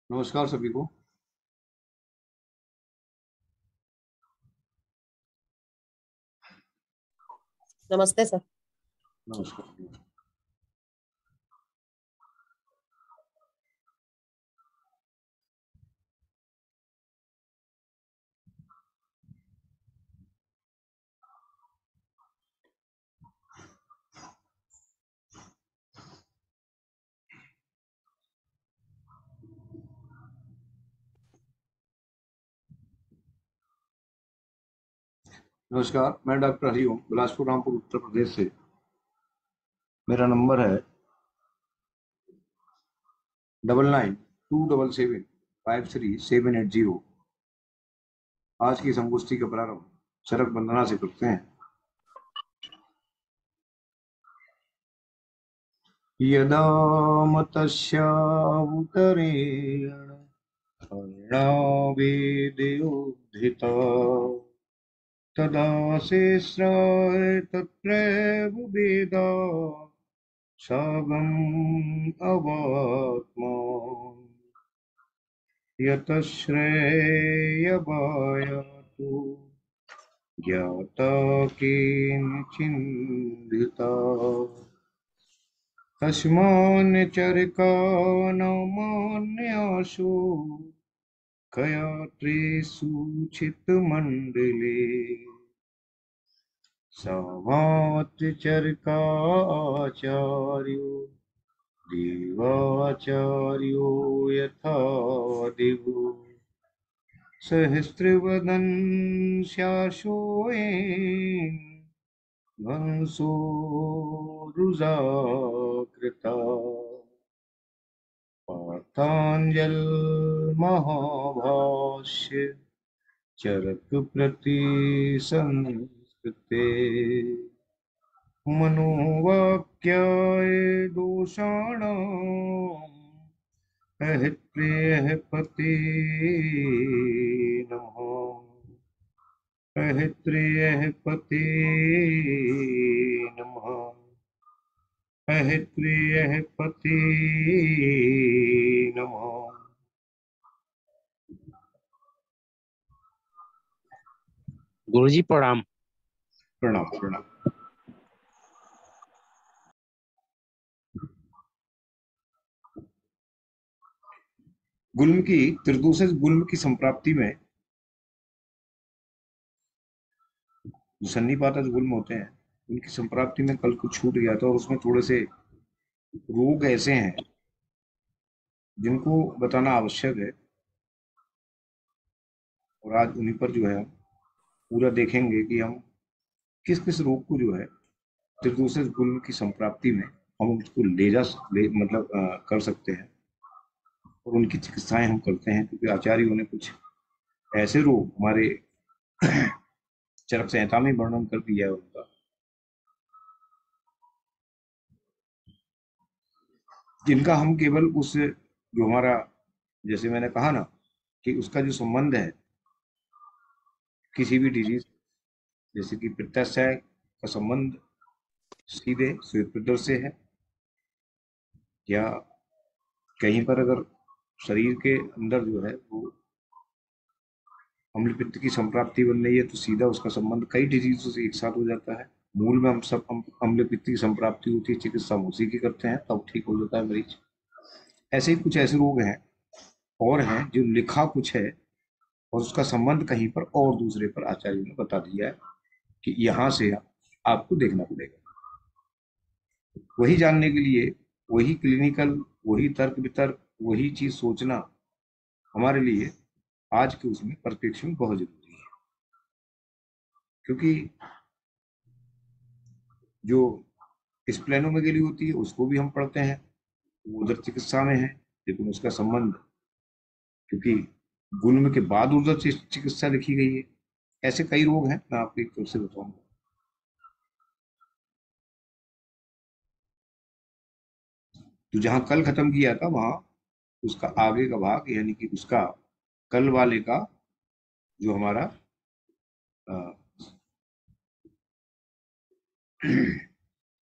नमस्कार सभी को। नमस्ते सर। नमस्कार। नमस्कार, मैं डॉक्टर हरिओम बिलासपुर रामपुर उत्तर प्रदेश से। मेरा नंबर है 9927753780। आज की संगोष्ठी का प्रारंभ चरक वंदना से करते हैं। यदा मतस्यावतरेण अर्णावेदयोद्धिता तदा शेषाय तत्रैव वेदा सागम अवात्मा यतश्रेयवायातु ज्ञाता केनचिन्दिता तस्मान्चरिका नौमान्यासु कयात्रेषु चित्तमण्डले सामात्यचरिकाचार्यो देवाचार्यो यथा दिवो सहस्रवदन शासोऽयं वंशो रुजाकृता पार्थाञ्जल महाभाष्य चरक प्रति संस्कृते मनोवाक्याय दोषाणाम् अहिप्रियः पते नमः। अहिप्रियः पते नमः। अहिप्रियः पते नमः। गुरुजी प्रणाम। प्रणाम प्रणाम। गुल्म की त्रिदोषज गुल्म की संप्राप्ति में जो सन्निपातज गुल्म होते हैं उनकी संप्राप्ति में कल कुछ छूट गया था और उसमें थोड़े से रोग ऐसे हैं जिनको बताना आवश्यक है और आज उन्हीं पर जो है हम पूरा देखेंगे कि हम किस किस रोग को जो है त्रिदोषज गुल्म की संप्राप्ति में हम उसको मतलब कर सकते हैं और उनकी चिकित्साएं हम करते हैं, क्योंकि आचार्यों ने कुछ ऐसे रोग हमारे चरक संहिता में वर्णन कर दिया है उनका, जिनका हम केवल उस जो हमारा, जैसे मैंने कहा ना कि उसका जो संबंध है किसी भी डिजीज, जैसे कि पित्ताशय का संबंध सीधे श्वेत पित्तर से है, या कहीं पर अगर शरीर के अंदर जो है वो अम्ल पित्त की संप्राप्ति बन रही है तो सीधा उसका संबंध कई डिजीजों से एक साथ हो जाता है। मूल में हम सब अम्ल पित्त की संप्राप्ति होती है, चिकित्सा हम उसी की करते हैं, तब ठीक हो जाता है मरीज। ऐसे ही कुछ ऐसे रोग हैं और हैं जो लिखा कुछ है और उसका संबंध कहीं पर और दूसरे पर आचार्य ने बता दिया है कि यहाँ से आपको देखना पड़ेगा। वही जानने के लिए वही क्लिनिकल, वही तर्क वितर्क, वही चीज सोचना हमारे लिए आज के उसमें परिप्रेक्ष्य में बहुत जरूरी है, क्योंकि जो स्प्लेनोमेगेली होती है उसको भी हम पढ़ते हैं, वो उधर चिकित्सा में है, लेकिन उसका संबंध, क्योंकि गुल्म के बाद उधर चिकित्सा लिखी गई है। ऐसे कई रोग हैं, मैं आपको एक तरफ से बताऊंगा। तो जहां कल खत्म किया था वहां उसका आगे का भाग, यानी कि उसका कल वाले का जो हमारा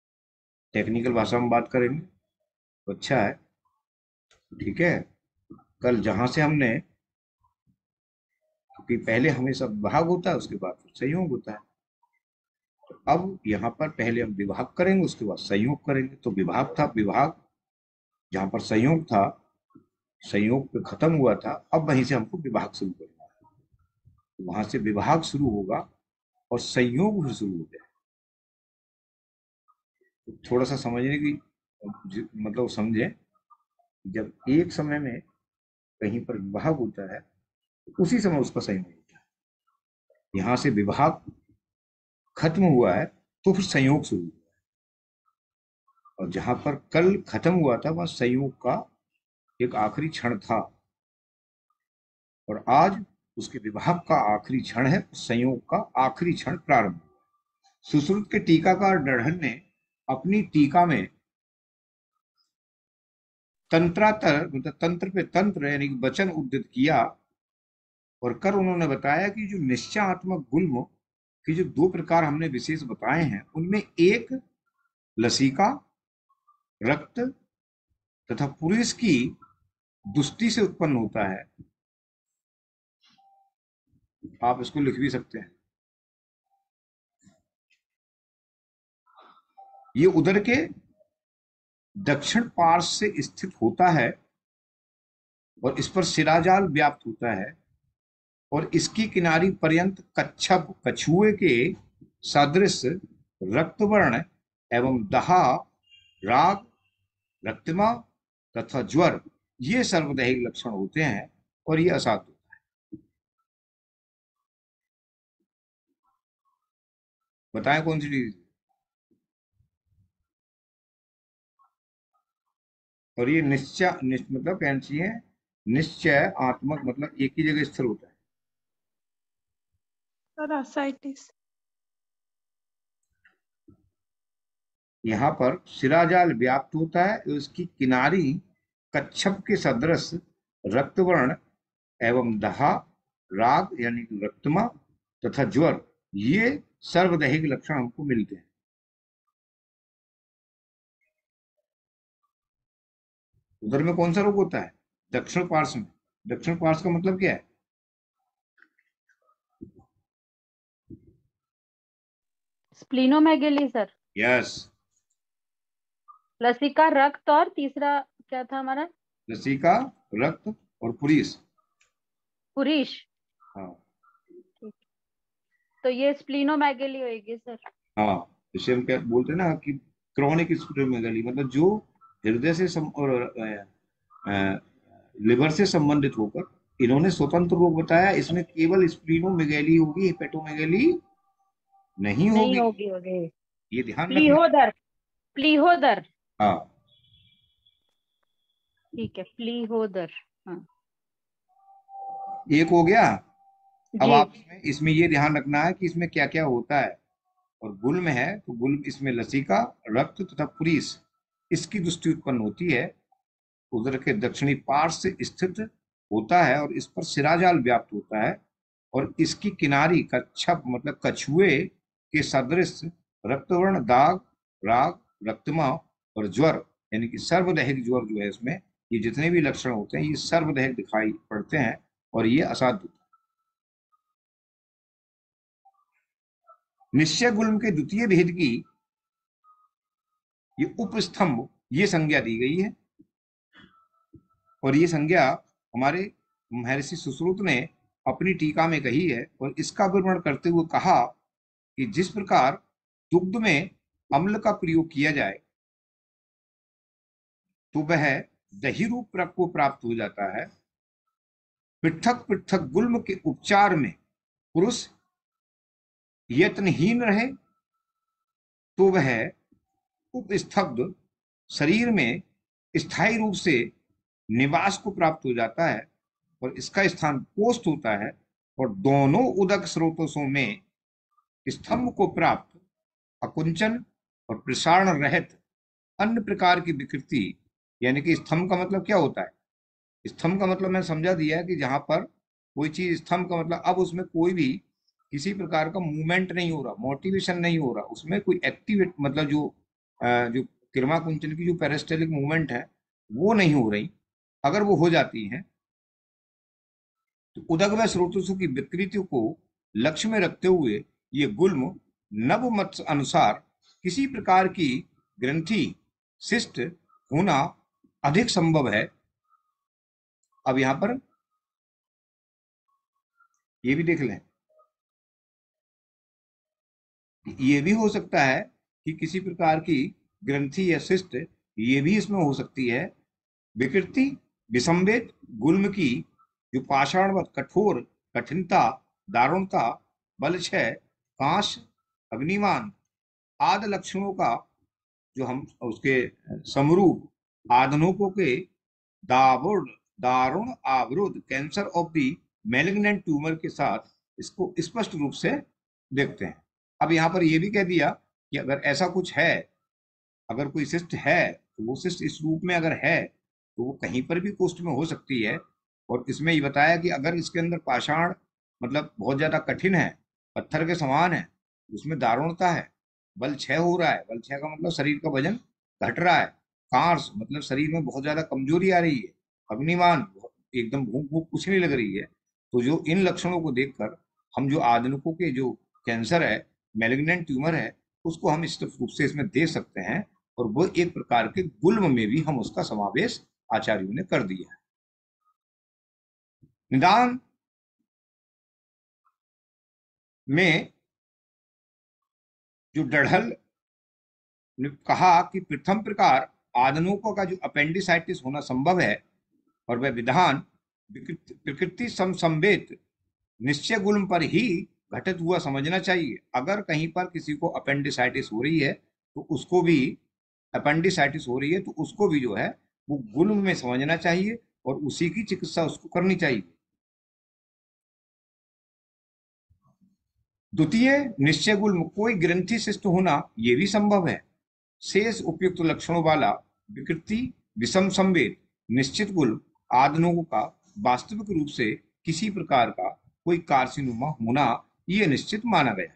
टेक्निकल भाषा में बात करेंगे तो अच्छा है, ठीक है। कल जहां से हमने, क्योंकि पहले हमेशा विभाग होता है, उसके बाद फिर संयोग होता है, तो अब यहाँ पर पहले हम विभाग करेंगे, उसके बाद संयोग करेंगे। तो विभाग था, विभाग जहां पर संयोग था, संयोग पे खत्म हुआ था, अब वहीं से हमको विभाग शुरू करना है। तो वहां से विभाग शुरू होगा और संयोग भी शुरू हो जाए। तो थोड़ा सा समझने की मतलब समझे, जब एक समय में कहीं पर विभाग होता है तो उसी समय उसका संयोग होता है। यहां से विभाग खत्म हुआ है तो फिर संयोग शुरू हुआ। और जहां पर कल खत्म हुआ था वह संयोग का एक आखिरी क्षण था, और आज उसके विभाग का आखिरी क्षण है, संयोग का आखिरी क्षण प्रारंभ हुआ। सुश्रुत के टीकाकार दृढ़ ने अपनी टीका में तंत्रातर मतलब तंत्र पे तंत्र यानी कि वचन उद्धृत किया, और कर उन्होंने बताया कि जो निश्चयात्मक गुल्म के जो दो प्रकार हमने विशेष बताए हैं, उनमें एक लसिका रक्त तथा पुरुष की दुष्टि से उत्पन्न होता है। आप इसको लिख भी सकते हैं। ये उदर के दक्षिण पार्श्व से स्थित होता है और इस पर शिराजाल व्याप्त होता है, और इसकी किनारी पर्यंत कच्छप कछुए के सदृश रक्तवर्ण एवं दहा राग रक्तमा तथा ज्वर ये सर्वदैहिक लक्षण होते हैं, और ये असाध्य होता है। बताएं कौन सी चीज। और ये मतलब कहना चाहिए निश्चय आत्मक, मतलब एक ही जगह स्थिर होता है। Sir ascites। यहाँ पर शिराजाल व्याप्त होता है, उसकी किनारी कच्छप के सदृश रक्तवर्ण एवं दहा राग यानी कि रक्तमा तथा ज्वर ये सर्वदैहिक लक्षण हमको मिलते हैं। उधर में कौन सा रोग होता है? दक्षिण पार्श्व में। दक्षिण पार्श्व का मतलब क्या है? स्प्लीनोमेगेली सर। यस, लसिका रक्त और तीसरा क्या था हमारा? लसिका रक्त और पुरीस। पुरीश। हाँ ठीक। तो ये स्प्लीनोमेगेली होगी सर। हाँ, इसे हम क्या बोलते हैं ना कि क्रॉनिक स्प्लीनोमेगाली, मतलब जो हृदय से और लिवर से संबंधित होकर इन्होंने स्वतंत्र रोग बताया। इसमें केवल स्प्लीनोमेगाली होगी, हेपेटोमेगाली नहीं नहीं होगी। होगी होगी। ये ध्यान रखना। प्लीहोदर। प्लीहोदर। हाँ ठीक है, प्लीहोदर। हाँ एक हो गया। अब जी। आप इसमें ये ध्यान रखना है कि इसमें क्या क्या होता है। और गुल्म है तो गुल्म इसमें लसिका रक्त तथा पुरीस इसकी दृष्टि उत्पन्न होती है, उदर के दक्षिणी पार्श्व से स्थित होता है, और इस पर शिराजाल व्याप्त होता है, और इसकी किनारी कच्छप मतलब कछुए के सदृश रक्तवर्ण दाग राग रक्तमा और ज्वर यानी कि सर्वदैहिक ज्वर जो है इसमें, ये जितने भी लक्षण होते हैं ये सर्वदैहिक दिखाई पड़ते हैं, और ये असाध्य। निश्चय गुल्म के द्वितीय भेद की ये उपस्तंभ ये संज्ञा दी गई है, और ये संज्ञा हमारे महर्षि सुश्रुत ने अपनी टीका में कही है, और इसका विवरण करते हुए कहा कि जिस प्रकार दुग्ध में अम्ल का प्रयोग किया जाए तो वह दही रूप को प्राप्त हो जाता है, पृथक पृथक गुल्म के उपचार में पुरुष यत्नहीन रहे तो वह उपस्तब्ध शरीर में स्थायी रूप से निवास को प्राप्त हो जाता है, और इसका स्थान कोष्ठ होता है, और दोनों उदक स्रोतों में स्तंभ को प्राप्त अकुंचन और प्रसारण रहित अन्य प्रकार की विकृति। यानी कि स्तंभ का मतलब क्या होता है? स्तंभ का मतलब मैं समझा दिया है कि जहां पर कोई चीज, स्तंभ का मतलब अब उसमें कोई भी किसी प्रकार का मूवमेंट नहीं हो रहा, मोटिवेशन नहीं हो रहा, उसमें कोई एक्टिविटी मतलब जो किरमा कुंचन की जो पेरिस्टेलिक मूवमेंट है वो नहीं हो रही। अगर वो हो जाती है उदक व स्रोतों की विकृतियों को लक्ष्य में रखते हुए ये गुल्म नव मत अनुसार किसी प्रकार की ग्रंथि शिष्ट होना अधिक संभव है। अब यहां पर ये भी देख लें, ये भी हो सकता है कि किसी प्रकार की ग्रंथि या शिष्ट ये भी इसमें हो सकती है। विकृति विसंवेद गुल्म की जो पाषाणवत कठोर कठिनता, दारुणता, बलक्षय, कांश, अग्निमान आदि लक्षणों का जो हम उसके समरूप आधुनिकों के दारुण दारुण अवरोध cancer of the malignant tumour के साथ इसको स्पष्ट रूप से देखते हैं। अब यहाँ पर यह भी कह दिया कि अगर ऐसा कुछ है, अगर कोई सिस्ट है तो वो सिस्ट इस रूप में अगर है तो वो कहीं पर भी कोष्ठ में हो सकती है। और इसमें ये बताया कि अगर इसके अंदर पाषाण मतलब बहुत ज्यादा कठिन है, पत्थर के समान है, उसमें दारुणता है, बल क्षय हो रहा है, बल क्षय का मतलब शरीर का वजन घट रहा है, कार्स मतलब शरीर में बहुत ज्यादा कमजोरी आ रही है, अग्निमान एकदम भूख भूख कुछ नहीं लग रही है, तो जो इन लक्षणों को देखकर हम जो आधुनिकों के जो कैंसर है, मैलिग्नेंट ट्यूमर है, उसको हम इस रूप से इसमें दे सकते हैं। और वो एक प्रकार के गुल्म में भी हम उसका समावेश आचार्यों ने कर दिया है। निदान में जो डढ़ल ने कहा कि प्रथम प्रकार आदनों का जो अपेंडिसाइटिस होना संभव है और वह विधान प्रकृति समवेत निश्चय गुल्म पर ही घटित हुआ समझना चाहिए। अगर कहीं पर किसी को अपेंडिसाइटिस हो रही है तो उसको भी अपेंडिसाइटिस हो रही है तो उसको भी जो है वो गुल्म में समझना चाहिए और उसी की चिकित्सा उसको करनी चाहिए। द्वितीय निश्चय गुल्म कोई ग्रंथि शिष्ट होना यह भी संभव है। शेष उपयुक्त लक्षणों वाला विकृति विषम संवेद निश्चित गुल्म आदनों का वास्तविक रूप से किसी प्रकार का कोई कार्सिनोमा होना यह निश्चित माना गया है।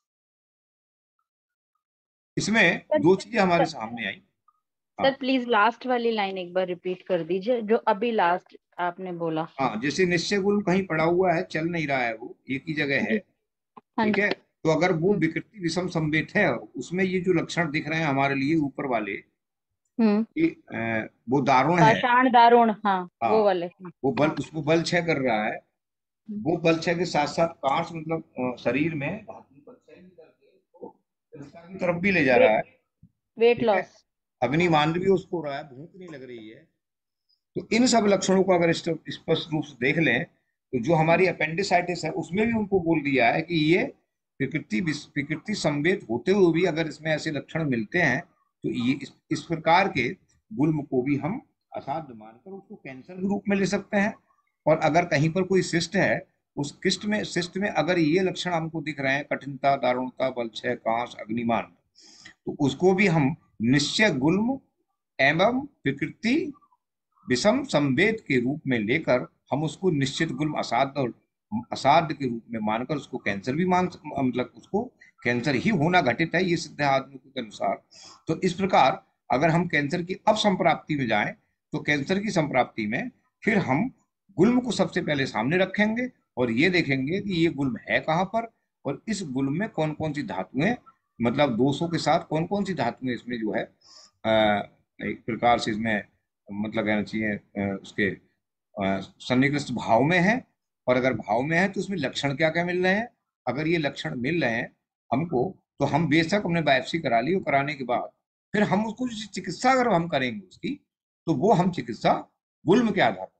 इसमें दो चीजें हमारे सामने आई। सर प्लीज लास्ट वाली लाइन एक बार रिपीट कर दीजिए जो अभी लास्ट आपने बोला। हाँ, जैसे निश्चय गुल्म कहीं पड़ा हुआ है, चल नहीं रहा है, वो एक ही जगह है, हाँ ठीक जी। है, तो अगर वो विकृति विषम संवेद है, उसमें ये जो लक्षण दिख रहे हैं हमारे लिए ऊपर वाले कि वो दारुण है, पाषाण दारुण, हाँ हाँ, वो वाले, हाँ वो बल हाँ। उसको बल क्षय कर रहा है, वो बल क्षय के साथ साथ कांस मतलब शरीर में धातु बल क्षय भी करके उसको कृष्णा की तरफ भी ले जा रहा है, वेट ठीक है, लॉस। हाँ अग्निमान भी उसको हो रहा है, भूख नहीं लग रही है। तो इन सब लक्षणों को अगर स्पष्ट रूप से देख लें तो जो हमारी अपेंडिसाइटिस है उसमें भी उनको बोल दिया है कि ये प्रकृति संवेद होते हुए भी अगर इसमें ऐसे लक्षण मिलते हैं तो ये इस प्रकार के गुल्म को भी हम असाध्य मानकर उसको कैंसर के रूप में ले सकते हैं। और अगर कहीं पर कोई सिस्ट है, उस सिस्ट में अगर ये लक्षण हमको दिख रहे हैं, कठिनता, दारुणता, बलक्षय, कांस, अग्निमान, तो उसको भी हम निश्चय गुल्म एवं प्रकृति विषम संवेद के रूप में लेकर हम उसको निश्चित गुल्म असाध्य के रूप में मानकर उसको कैंसर भी मतलब उसको कैंसर ही होना घटित है, ये सिद्ध है आधुनिकों के अनुसार। तो इस प्रकार अगर हम कैंसर की अपसंप्राप्ति में जाएं तो कैंसर की संप्राप्ति में फिर हम गुल्म को सबसे पहले सामने रखेंगे और ये देखेंगे कि ये गुल्म है कहाँ पर और इस गुल्म में कौन कौन सी धातुएं मतलब दोषों के साथ कौन कौन सी धातुएं इसमें जो है एक प्रकार से इसमें मतलब कहना चाहिए उसके सन्निकृष्ट भाव में है। और अगर भाव में है तो उसमें लक्षण क्या क्या मिल रहे हैं, अगर ये लक्षण मिल रहे हैं हमको तो हम बेशक हमने बायोप्सी करा ली और कराने के बाद फिर हम उसको चिकित्सा अगर हम करेंगे उसकी तो वो हम चिकित्सा गुल्म के आधार पर।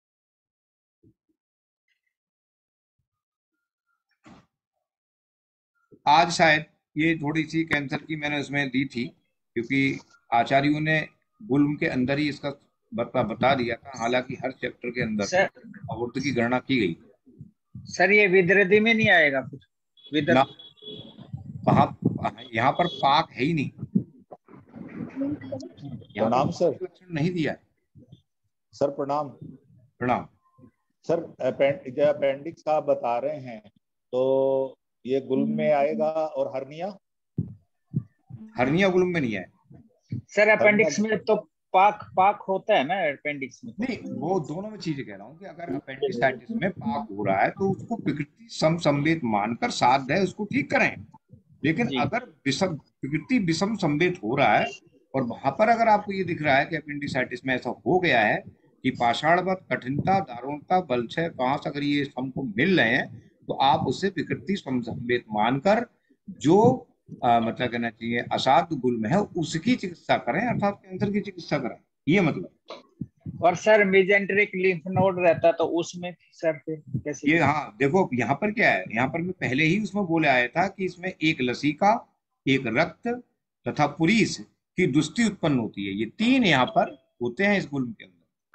आज शायद ये थोड़ी सी कैंसर की मैंने उसमें दी थी क्योंकि आचार्यों ने गुल्म के अंदर ही इसका बता दिया था, हालांकि हर चैप्टर के अंदर सर आवर्त की गणना की गई। सर ये विदृति में नहीं आएगा कुछ ना, वहां यहाँ पर पाक है ही नहीं, यहाँ प्रणाम पर सर। लक्षण नहीं दिया है। सर प्रणाम। प्रणाम सर जो अपेंडिक्स आप बता रहे हैं तो ये गुल्म में आएगा और हर्निया गुल्म में नहीं है। सर अपेंडिक्स में तो पाक पाक होता है ना अपेंडिक्स में? नहीं, वो दोनों में चीजें कह रहा हूँ कि अगर अपेंडिसाइटिस में पाक हो रहा है तो उसको विकृति सम संवेद मानकर साध्य है उसको ठीक करें। लेकिन जी अगर विकृति विषम संवेद हो रहा है और वहां पर अगर आपको ये दिख रहा है कि अपेंडिसाइटिस में ऐसा हो गया है कि पाषाणवत, कठिनता, दारुणता, बलक्षय, कांस अगर ये हमको मिल रहे हैं तो आप उससे विकृति सम संवेद मानकर जो मतलब कहना चाहिए असाध्य गुल्म है उसकी चिकित्सा करें, अर्थात कैंसर की चिकित्सा करें, ये मतलब। और सर मेजेंटेरिक लिम्फ नोड रहता तो उसमें सर फिर कैसे? ये हाँ देखो यहाँ पर क्या है, यहाँ पर मैं पहले ही उसमें बोले आया था कि इसमें एक लसिका, एक रक्त तथा पुरीस की दुष्टि उत्पन्न होती है। ये तीन यहाँ पर होते हैं इस गुल्म के अंदर।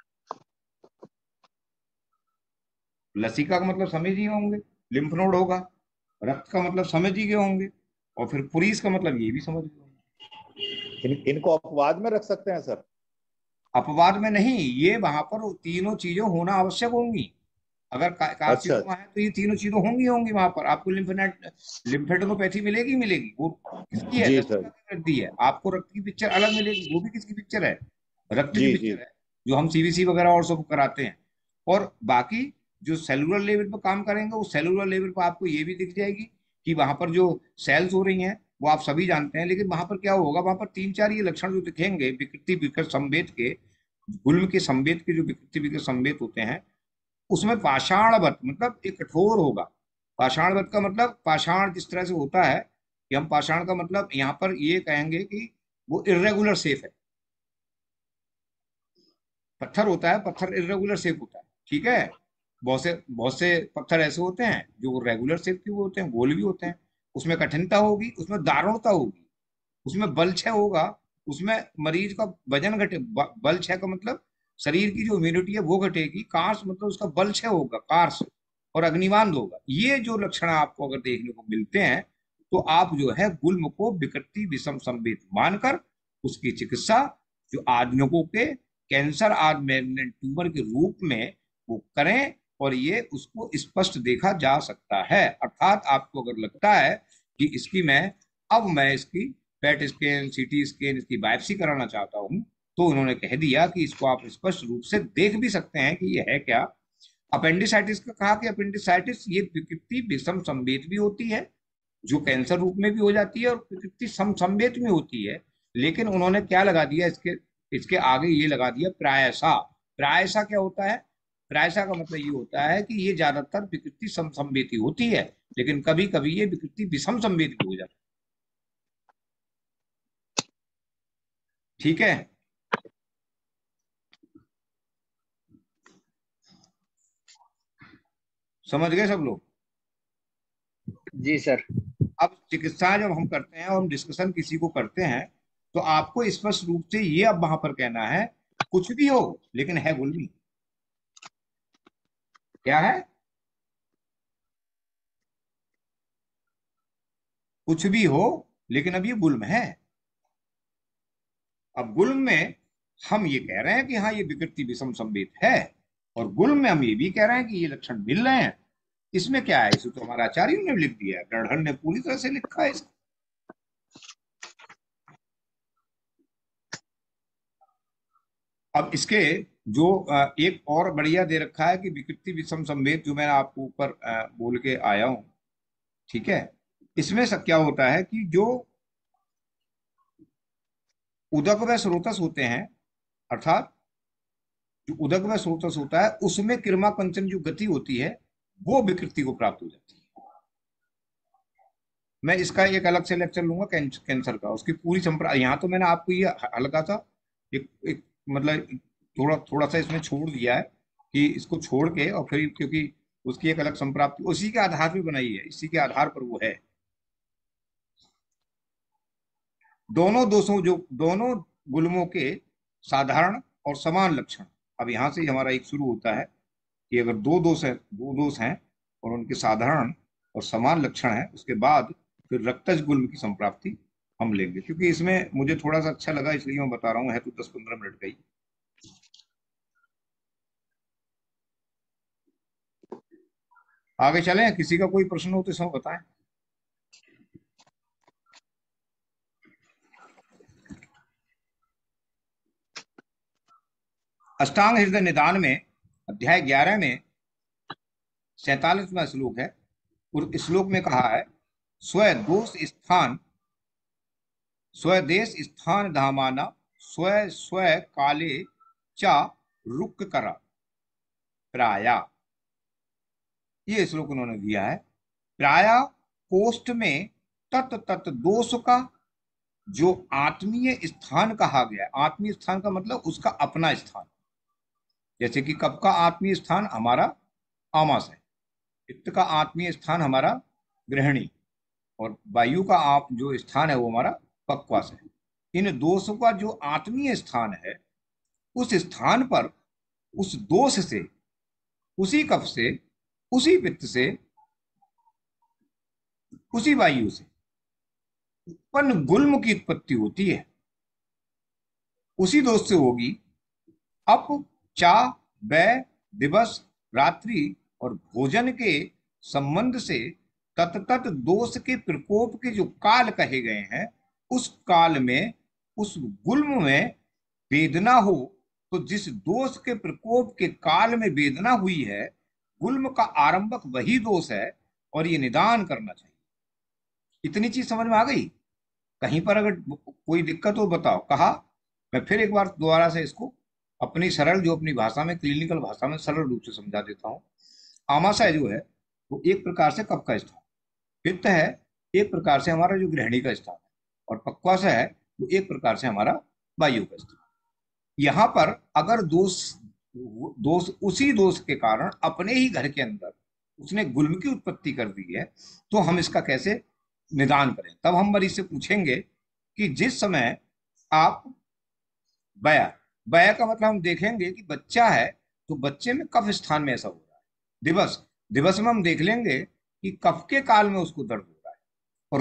लसिका का मतलब समझ ही होंगे, लिम्फ नोड होगा। रक्त का मतलब समझ ही गए होंगे, और फिर पुरीस का मतलब ये भी समझ गए होंगे। इनको अपवाद में रख सकते हैं सर? अपवाद में नहीं, ये वहां पर तीनों चीजें होना आवश्यक होंगी। अगर अच्छा कार्सिनोमा है तो ये तीनों चीजें होंगी होंगी वहां पर। आपको लिम्फेडेनोपैथी मिलेगी मिलेगी, वो किसकी है? जी लसिका सर। की वृद्धि है। आपको रक्त की पिक्चर अलग मिलेगी, वो भी किसकी पिक्चर है? रक्त की जी जी। पिक्चर है, जो हम सीबीसी वगैरह और सब कराते हैं। और बाकी जो सेलुलर लेवल पर काम करेंगे, वो सेलुलर लेवल पर आपको ये भी दिख जाएगी कि वहां पर जो सेल्स हो रही हैं वो आप सभी जानते हैं। लेकिन वहां पर क्या होगा, वहां पर तीन चार ये लक्षण जो दिखेंगे विकृति विकृत संवेद के, गुल्म के संवेद के जो विकृति विकृत संवेद होते हैं, उसमें पाषाणवत मतलब एक कठोर होगा। पाषाणवत का मतलब पाषाण जिस तरह से होता है कि हम पाषाण का मतलब यहाँ पर ये कहेंगे कि वो इर्रेगुलर शेप है। पत्थर होता है, पत्थर इर्रेगुलर शेप होता है, ठीक है। बहुत से पत्थर ऐसे होते हैं जो रेगुलर शेप के होते हैं, गोल भी होते हैं। उसमें कठिनता होगी, उसमें दारुणता होगी, उसमें बल क्षय होगा, उसमें मरीज का वजन घटे। बल क्षय का मतलब शरीर की जो इम्यूनिटी है वो घटेगी। कार्स मतलब उसका बल क्षय होगा, कार्स, और अग्निवांद होगा। ये जो लक्षण आपको अगर देखने को मिलते हैं तो आप जो है गुल्म को विकृति विषम संवेद मानकर उसकी चिकित्सा जो आधुनिकों के कैंसर आदि मैलिग्नेंट ट्यूमर के रूप में वो करें, और ये उसको स्पष्ट देखा जा सकता है। अर्थात आपको अगर लगता है कि मैं इसकी पेट स्कैन, सीटी स्कैन, इसकी बायोप्सी कराना चाहता हूं, तो उन्होंने कह दिया कि इसको आप स्पष्ट रूप से देख भी सकते हैं कि ये है क्या। अपेंडिसाइटिस का कहा कि अपेंडिसाइटिस ये विकृति विषम संवेद भी होती है, जो कैंसर रूप में भी हो जाती है, और विकृति सम संवेद में होती है। लेकिन उन्होंने क्या लगा दिया, इसके इसके आगे ये लगा दिया प्रायसा। प्रायसा क्या होता है? प्रायसा का मतलब ये होता है कि ये ज्यादातर विकृति सम संवेदी होती है, लेकिन कभी कभी ये विकृति विषम संवेद भी हो जाती है, ठीक है। समझ गए सब लोग? जी सर। अब चिकित्सा जब हम करते हैं और हम डिस्कशन किसी को करते हैं तो आपको स्पष्ट रूप से ये अब वहां पर कहना है, कुछ भी हो लेकिन है गुल्मी। क्या है? कुछ भी हो लेकिन अब ये गुल्म है। अब गुल्म में हम ये कह रहे हैं कि हाँ ये विकृति विषम संवेद है, और गुल्म में हम ये भी कह रहे हैं कि ये लक्षण मिल रहे हैं। इसमें क्या है? इसे तो हमारे आचार्य ने लिख दिया है, गढ़ ने पूरी तरह से लिखा है इसको। अब इसके जो एक और बढ़िया दे रखा है कि विकृति विषम संवेद, जो मैं आपको ऊपर बोल के आया हूं, ठीक है। इसमें सब क्या होता है कि जो उदक व स्रोतस होते हैं, अर्थात जो उदक व स्रोतस होता है उसमें किरमा कंचन जो गति होती है वो विकृति को प्राप्त हो जाती है। मैं इसका एक अलग से लेक्चर लूंगा कैंसर का, उसकी पूरी संप्रदाय। यहाँ तो मैंने आपको ये हल्का सा एक मतलब थोड़ा थोड़ा सा इसमें छोड़ दिया है कि इसको छोड़ के, और फिर क्योंकि उसकी एक अलग संप्राप्ति उसी के आधार पर बनाई है, इसी के आधार पर वो है। दोनों गुल्मों के साधारण और समान लक्षण। अब यहां से हमारा एक शुरू होता है कि अगर दो दोष हैं और उनके साधारण और समान लक्षण है, उसके बाद फिर रक्तज गुल्म की संप्राप्ति हम लेंगे। क्योंकि इसमें मुझे थोड़ा सा अच्छा लगा इसलिए मैं बता रहा हूँ, है तो 10-15 मिनट का ही। आगे चलें, किसी का कोई प्रश्न हो तो इसमें बताएं। अष्टांग हृदय निदान में अध्याय 11 में 47वां श्लोक है, और इस श्लोक में कहा है स्वदेश स्थान धामाना स्व स्व काले चा रुक करा प्राया। ये श्लोक उन्होंने दिया है। प्राया कोष्ठ में तत् तत् दोष का जो आत्मीय स्थान कहा गया, आत्मीय स्थान का मतलब उसका अपना स्थान, जैसे कि कफ का आत्मीय स्थान हमारा आमाशय है, पित्त का आत्मीय स्थान हमारा गृहिणी, और वायु का आप जो स्थान है वो हमारा पक्वास है। इन दोषों का जो आत्मीय स्थान है, उस स्थान पर उस दोष से, उसी कफ से, उसी पित्त से, उसी वायु से उत्पन्न गुल्म की उत्पत्ति होती है, उसी दोष से होगी। अप चा बै दिवस रात्रि और भोजन के संबंध से तत्त दोष के प्रकोप के जो काल कहे गए हैं, उस काल में उस गुल्म में वेदना हो, तो जिस दोष के प्रकोप के काल में वेदना हुई है, गुल्म का आरंभक वही दोष है, और ये निदान करना चाहिए। इतनी चीज समझ में आ गई? कहीं पर अगर कोई दिक्कत हो बताओ। कहा मैं फिर एक बार दोबारा से इसको अपनी सरल, जो अपनी भाषा में, क्लिनिकल भाषा में सरल रूप से समझा देता हूं। आमाशय जो है वो एक प्रकार से कफ का स्थान, पित्त है एक प्रकार से हमारा जो गृहिणी का स्थान है, और पक्वाशय है वो एक प्रकार से हमारा वायु का स्थान। यहाँ पर अगर दोष उसी दोष के कारण अपने ही घर के अंदर उसने गुल्म की उत्पत्ति कर दी है, तो हम इसका कैसे निदान करें? तब हम मरीज से पूछेंगे कि जिस समय आप बया का मतलब हम देखेंगे कि बच्चा है, तो बच्चे में कफ स्थान में ऐसा हो रहा है। दिवस में हम देख लेंगे कि कफ के काल में उसको दर्द हो रहा है, और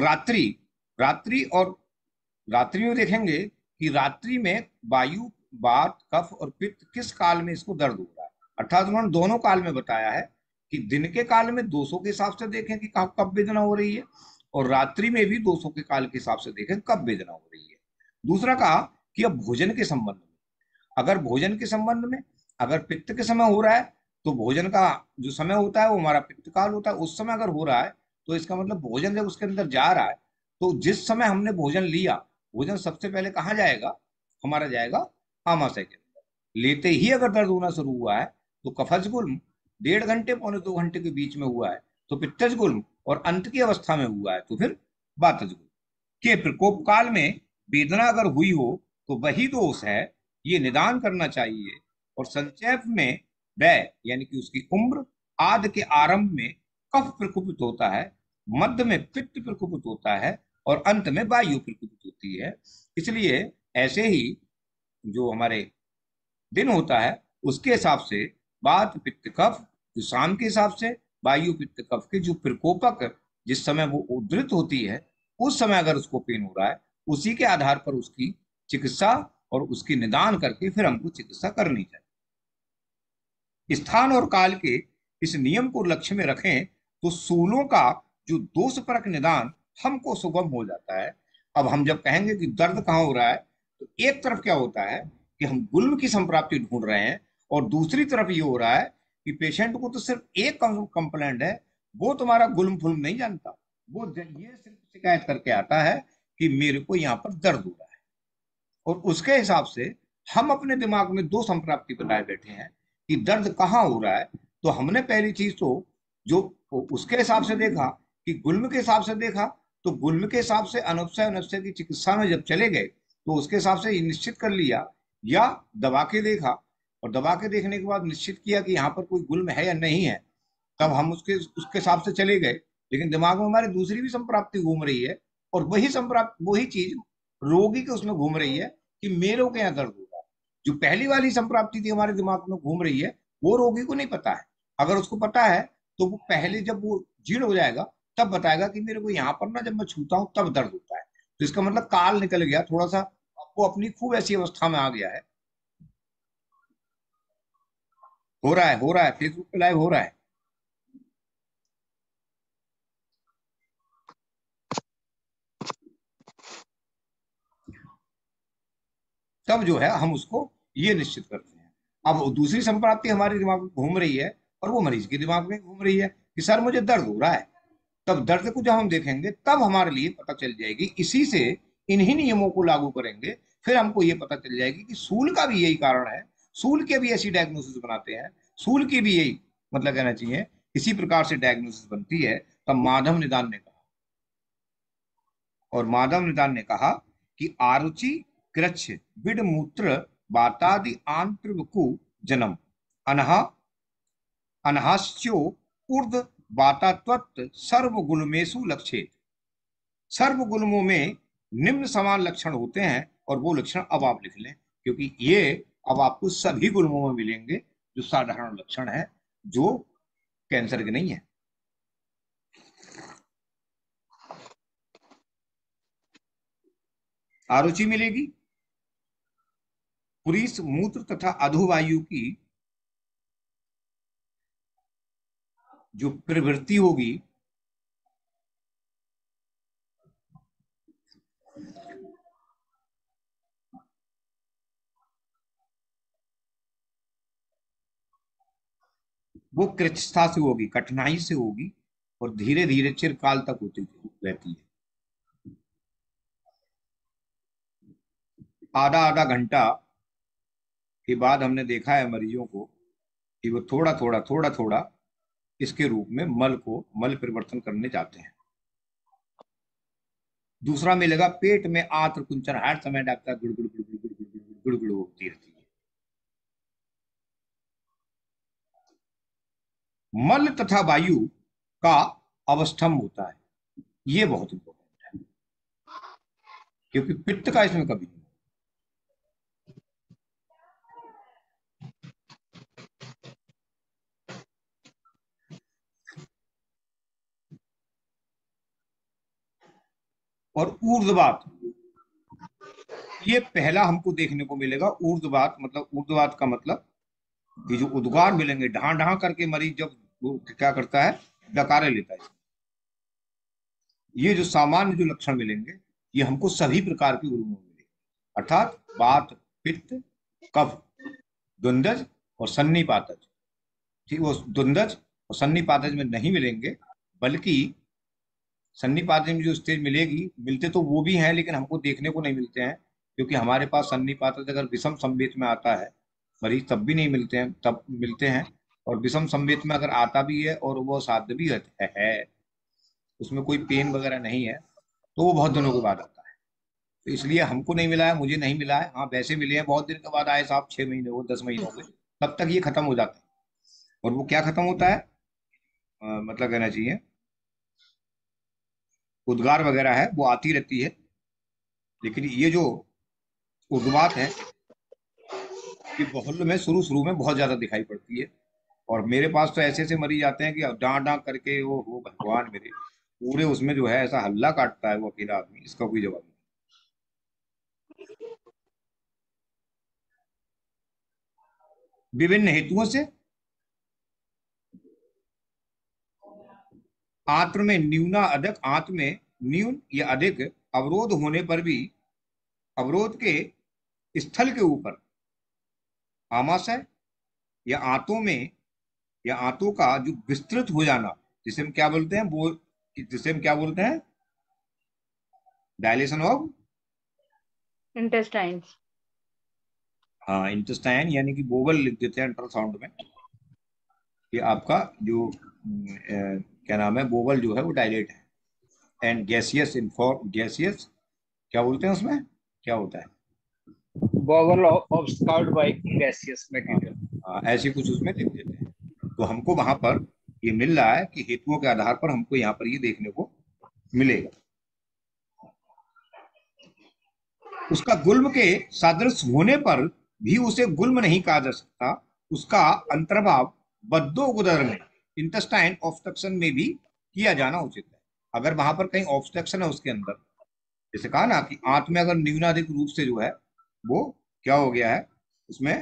रात्रि में देखेंगे कि रात्रि में वायु, वात, कफ और पित्त किस काल में इसको दर्द हो रहा है। अर्थात उन्होंने दोनों काल में बताया है कि दिन के काल में दोषों के हिसाब से देखें कि कब वेदना हो रही है, और रात्रि में भी दोषों के काल के हिसाब से देखें कब वेदना हो रही है। दूसरा कहा कि अब भोजन के संबंध में, अगर पित्त के समय हो रहा है, तो भोजन का जो समय होता है वो हमारा पित्त काल होता है। उस समय अगर हो रहा है तो इसका मतलब भोजन जब उसके अंदर जा रहा है, तो जिस समय हमने भोजन लिया, भोजन सबसे पहले कहाँ जाएगा? हमारा जाएगा आमाशय के अंदर। लेते ही अगर दर्द होना शुरू हुआ है, तो कफज गुल्म 1.5 घंटे पौने 2 घंटे के बीच में हुआ है तो पित्तज गुल्म, और अंत की अवस्था में हुआ है तो फिर वातज गुल्म। के प्रकोप काल में वेदना अगर हुई हो तो वही दोष है, ये निदान करना चाहिए। और संक्षेप में व्यय यानी कि उसकी उम्र आदि के आरंभ में कफ प्रकुपित होता है, मध्य में पित्त प्रकुपित होता है, और अंत में वायु प्रकुपित होती है। इसलिए ऐसे ही जो हमारे दिन होता है उसके हिसाब से वात पित्त कफ, जो शाम के हिसाब से वायु पित्त कफ के जो प्रकोपक जिस समय वो उद्धृत होती है, उस समय अगर उसको पेन हो रहा है, उसी के आधार पर उसकी चिकित्सा और उसकी निदान करके फिर हमको चिकित्सा करनी चाहिए। स्थान और काल के इस नियम को लक्ष्य में रखें तो सूलों का जो दोष परक निदान हमको सुगम हो जाता है। अब हम जब कहेंगे कि दर्द कहाँ हो रहा है, तो एक तरफ क्या होता है कि हम गुल्म की संप्राप्ति ढूंढ रहे हैं, और दूसरी तरफ ये हो रहा है कि पेशेंट को तो सिर्फ एक कंप्लेंट है, वो तुम्हारा गुल्म फुल्म नहीं जानता, वो ये सिर्फ शिकायत करके आता है कि मेरे को यहाँ पर दर्द हो रहा है। और उसके हिसाब से हम अपने दिमाग में 2 संप्राप्ति बनाए बैठे हैं कि दर्द कहाँ हो रहा है। तो हमने पहली चीज तो जो उसके हिसाब से देखा कि गुल्म के हिसाब से देखा, तो गुल्म के हिसाब से अनपसय की चिकित्सा में जब चले गए तो उसके हिसाब से ये निश्चित कर लिया, या दबा के देखा, और दबा के देखने के बाद निश्चित किया कि यहाँ पर कोई गुल्म है या नहीं है, तब हम उसके हिसाब से चले गए। लेकिन दिमाग में हमारी दूसरी भी संप्राप्ति घूम रही है, और वही चीज रोगी के उसमें घूम रही है कि मेरे को यहाँ दर्द हो रहा है। जो पहली वाली संप्राप्ति थी हमारे दिमाग में घूम रही है, वो रोगी को नहीं पता है। अगर उसको पता है तो वो पहले जब वो जीर्ण हो जाएगा तब बताएगा कि मेरे को यहाँ पर ना जब मैं छूता हूँ तब दर्द होता है। तो इसका मतलब काल निकल गया, थोड़ा सा वो अपनी खूब ऐसी अवस्था में आ गया है। हो रहा है फेसबुक पे लाइव हो रहा है। तब जो है हम उसको ये निश्चित करते हैं। अब दूसरी संप्राप्ति हमारे दिमाग में घूम रही है और वो मरीज के दिमाग में घूम रही है कि सर मुझे दर्द हो रहा है। तब दर्द को जब हम देखेंगे तब हमारे लिए पता चल जाएगी, इसी से इन्हीं नियमों को लागू करेंगे फिर हमको ये पता चल जाएगी कि सूल का भी यही कारण है, सूल के भी ऐसी डायग्नोसिस बनाते हैं, सूल की भी यही मतलब कहना चाहिए इसी प्रकार से डायग्नोसिस बनती है। तब माधव निदान ने कहा, और माधव निदान ने कहा कि आरुचि कृच्छ विड मूत्र वातादि आंत्रवकु जन्म अनहा अनहास्यो ऊर्ध वातात्वत सर्वगुणमेषु लक्षित। सर्वगुणों में निम्न समान लक्षण होते हैं, और वो लक्षण अब आप लिख लें, क्योंकि ये अब आपको सभी गुणों में मिलेंगे जो साधारण लक्षण है, जो कैंसर के नहीं है। आरुचि मिलेगी, पुरीस मूत्र तथा अधोवायु की जो प्रवृत्ति होगी वो कृच्छता से होगी, कठिनाई से होगी, और धीरे धीरे चिरकाल तक होती रहती है। आधा आधा घंटा के बाद हमने देखा है मरीजों को कि वो थोड़ा थोड़ा इसके रूप में मल परिवर्तन करने जाते हैं। दूसरा मिलेगा पेट में आंत्र कुंचन, हर समय डॉक्टर गुड़गुड़ गुड़गुड़ गुड़गुड़ गुड़गुड़ होती रहती है। मल तथा वायु का अवस्थम्भ होता है, ये बहुत इंपॉर्टेंट है, क्योंकि पित्त का इसमें कभी नहीं। और ऊर्ध्ववात, ये पहला हमको देखने को मिलेगा। ऊर्ध्ववात का मतलब ये जो उद्गार मिलेंगे, ढां ढां करके मरीज जब वो क्या करता है, डकारे लेता है। ये जो सामान्य जो लक्षण मिलेंगे ये हमको सभी प्रकार के गुरुओं में मिलेंगे, अर्थात वात, पित्त, कफ, द्वंद्वज और सन्निपातज। ठीक, वो द्वंद्वज और सन्निपातज में नहीं मिलेंगे, बल्कि सन्निपातज में जो स्टेज मिलते तो वो भी हैं, लेकिन हमको देखने को नहीं मिलते हैं, क्योंकि हमारे पास सन्निपातज अगर विषम संवेत में आता है मरीज तब भी नहीं मिलते हैं, तब मिलते हैं। और विषम संवेत में अगर आता भी है और वो साध्य भी है, उसमें कोई पेन वगैरह नहीं है, तो वो बहुत दिनों के बाद आता है। तो इसलिए हमको नहीं मिला है, मुझे नहीं मिला है। हाँ, वैसे मिले हैं बहुत दिन के बाद आए साहब, 6 महीने हो, 10 महीने हो गए, तब तक ये खत्म हो जाता है। और वो क्या खत्म होता है, मतलब कहना चाहिए उद्गार वगैरह है वो आती रहती है, लेकिन ये जो उद्वात है ये बहुत में शुरू में बहुत ज्यादा दिखाई पड़ती है। और मेरे पास तो ऐसे ऐसे मरीज आते हैं कि डांट डांट करके वो भगवान मेरे, पूरे उसमें जो है ऐसा हल्ला काटता है वो अकेला आदमी, इसका कोई जवाब नहीं। विभिन्न हेतुओं से आंत्र में न्यून या अधिक अवरोध होने पर भी अवरोध के स्थल के ऊपर आमाशय या आंतों का जो विस्तृत हो जाना, जिसे हम क्या बोलते हैं डायलेशन ऑफ इंटेस्टाइन्स। हाँ, इंटेस्टाइन, यानी कि बोवल लिख देते हैं अल्ट्रासाउंड में कि आपका जो क्या नाम है, बोवल जो है वो डायलेट है। एंड गैसियस क्या बोलते हैं, उसमें क्या होता है, bubble obscured by gaseous material, ऐसे कुछ उसमें लिख देते हैं। तो हमको वहां पर ये मिल रहा है कि हेतुओं के आधार पर हमको यहाँ पर ये देखने को मिलेगा। उसका गुल्म के सादृश होने पर भी उसे गुल्म नहीं कहा जा सकता, उसका अंतर्भाव बद्धोगुदर में इंटेस्टाइन ऑब्स्ट्रक्शन में भी किया जाना उचित है। अगर वहां पर कहीं ऑब्स्ट्रक्शन है उसके अंदर, जैसे कहा ना कि आंत में अगर न्यूनाधिक रूप से जो है वो क्या हो गया है, उसमें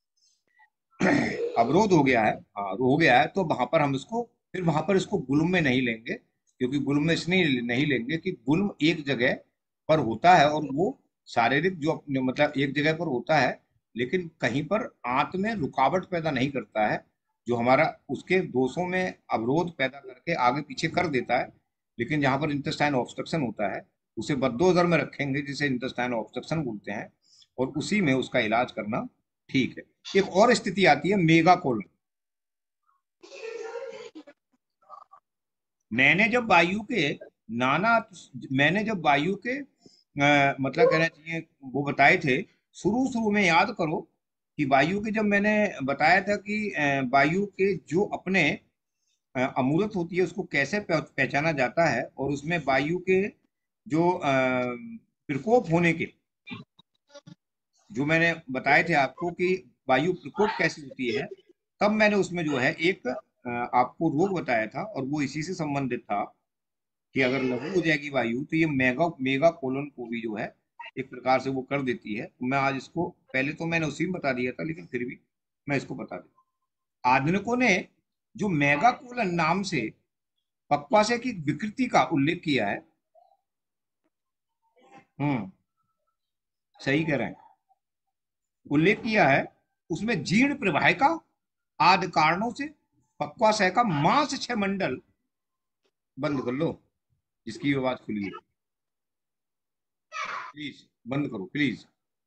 अवरोध हो गया है, हो गया है, तो वहां पर हम इसको गुल्म में नहीं लेंगे, क्योंकि गुल्म में इसलिए नहीं लेंगे कि गुल्म एक जगह पर होता है और वो शारीरिक जो मतलब एक जगह पर होता है लेकिन कहीं पर आंत में रुकावट पैदा नहीं करता है, जो हमारा उसके दोषों में अवरोध पैदा करके आगे पीछे कर देता है। लेकिन जहां पर इंटेस्टाइन ऑब्स्ट्रक्शन होता है उसे बद्दोजर में रखेंगे, जिसे इंटेस्टाइन ऑब्स्ट्रक्शन बोलते हैं, और उसी में उसका इलाज करना ठीक है। एक और स्थिति आती है मेगा कोलन। मैंने जब वायु के नाना मैंने जब वायु के मतलब कहना चाहिए वो बताए थे, शुरू शुरू में याद करो कि वायु के जब मैंने बताया था कि वायु के जो अपने अमूर्त होती है उसको कैसे पहचाना जाता है, और उसमें वायु के जो प्रकोप होने के जो मैंने बताए थे आपको कि वायु प्रकोप कैसी होती है, तब मैंने उसमें जो है एक आपको रोग बताया था, और वो इसी से संबंधित था कि अगर लघु हो जाएगी वायु तो ये मेगा मेगा कोलन को भी जो है एक प्रकार से वो कर देती है। तो मैं आज इसको, पहले तो मैंने उसी में बता दिया था लेकिन फिर भी मैं इसको बता दूं। आधुनिकों ने जो मेगा कोलन नाम से पक्वाशय की विकृति का उल्लेख किया है, सही कह रहे हैं, उल्लेख किया है, उसमें जीर्ण प्रवाहिका आदि कारणों से पक्वाशय का मांस छह मंडल, बंद कर लो जिसकी आवाज खुली है, प्लीज बंद करो प्लीज।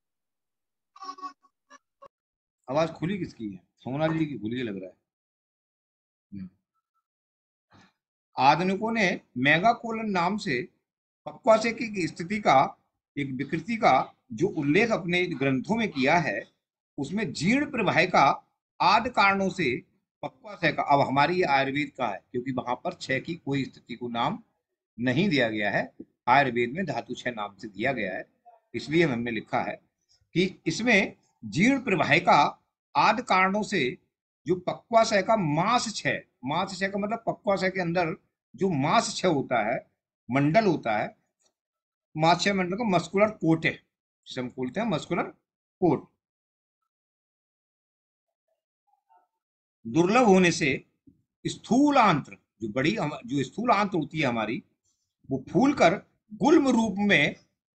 आवाज खुली किसकी है? सोनाली जी की खुली लग रहा है। आधुनिकों ने मेगा कोलन नाम से पक्वाशय की स्थिति का, एक विकृति का जो उल्लेख अपने ग्रंथों में किया है, उसमें जीर्ण प्रवाहिका आदि कारणों से पक्वाशय का, अब हमारी ये आयुर्वेद का है क्योंकि वहां पर छह की कोई स्थिति को नाम नहीं दिया गया है, आयुर्वेद में धातु छह नाम से दिया गया है, इसलिए हमने लिखा है कि इसमें जीर्ण प्रवाहिका आदि कारणों से जो पक्वाशय का मांस छह, मांस छह का मतलब पक्वाशय के अंदर जो मांस छह होता है, मंडल होता है, मांस छह मंडल का मस्कुलर कोट है, जिसे हम बोलते हैं मस्कुलर कोट, दुर्लभ होने से स्थूल आंत्र, जो स्थूल आंत्र होती है हमारी, वो फूलकर गुल्म रूप में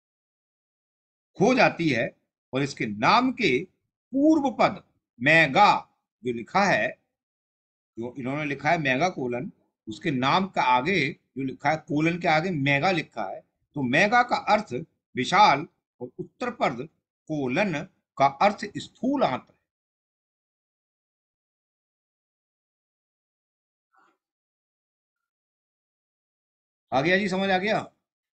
खो जाती है, और इसके नाम के पूर्व पद मेगा जो लिखा है, जो इन्होंने लिखा है मेगा कोलन, उसके नाम का आगे जो लिखा है कोलन के आगे मेगा लिखा है, तो मेगा का अर्थ विशाल और उत्तर पद कोलन का अर्थ स्थूल आंत्र। आ गया जी, समझ आ गया?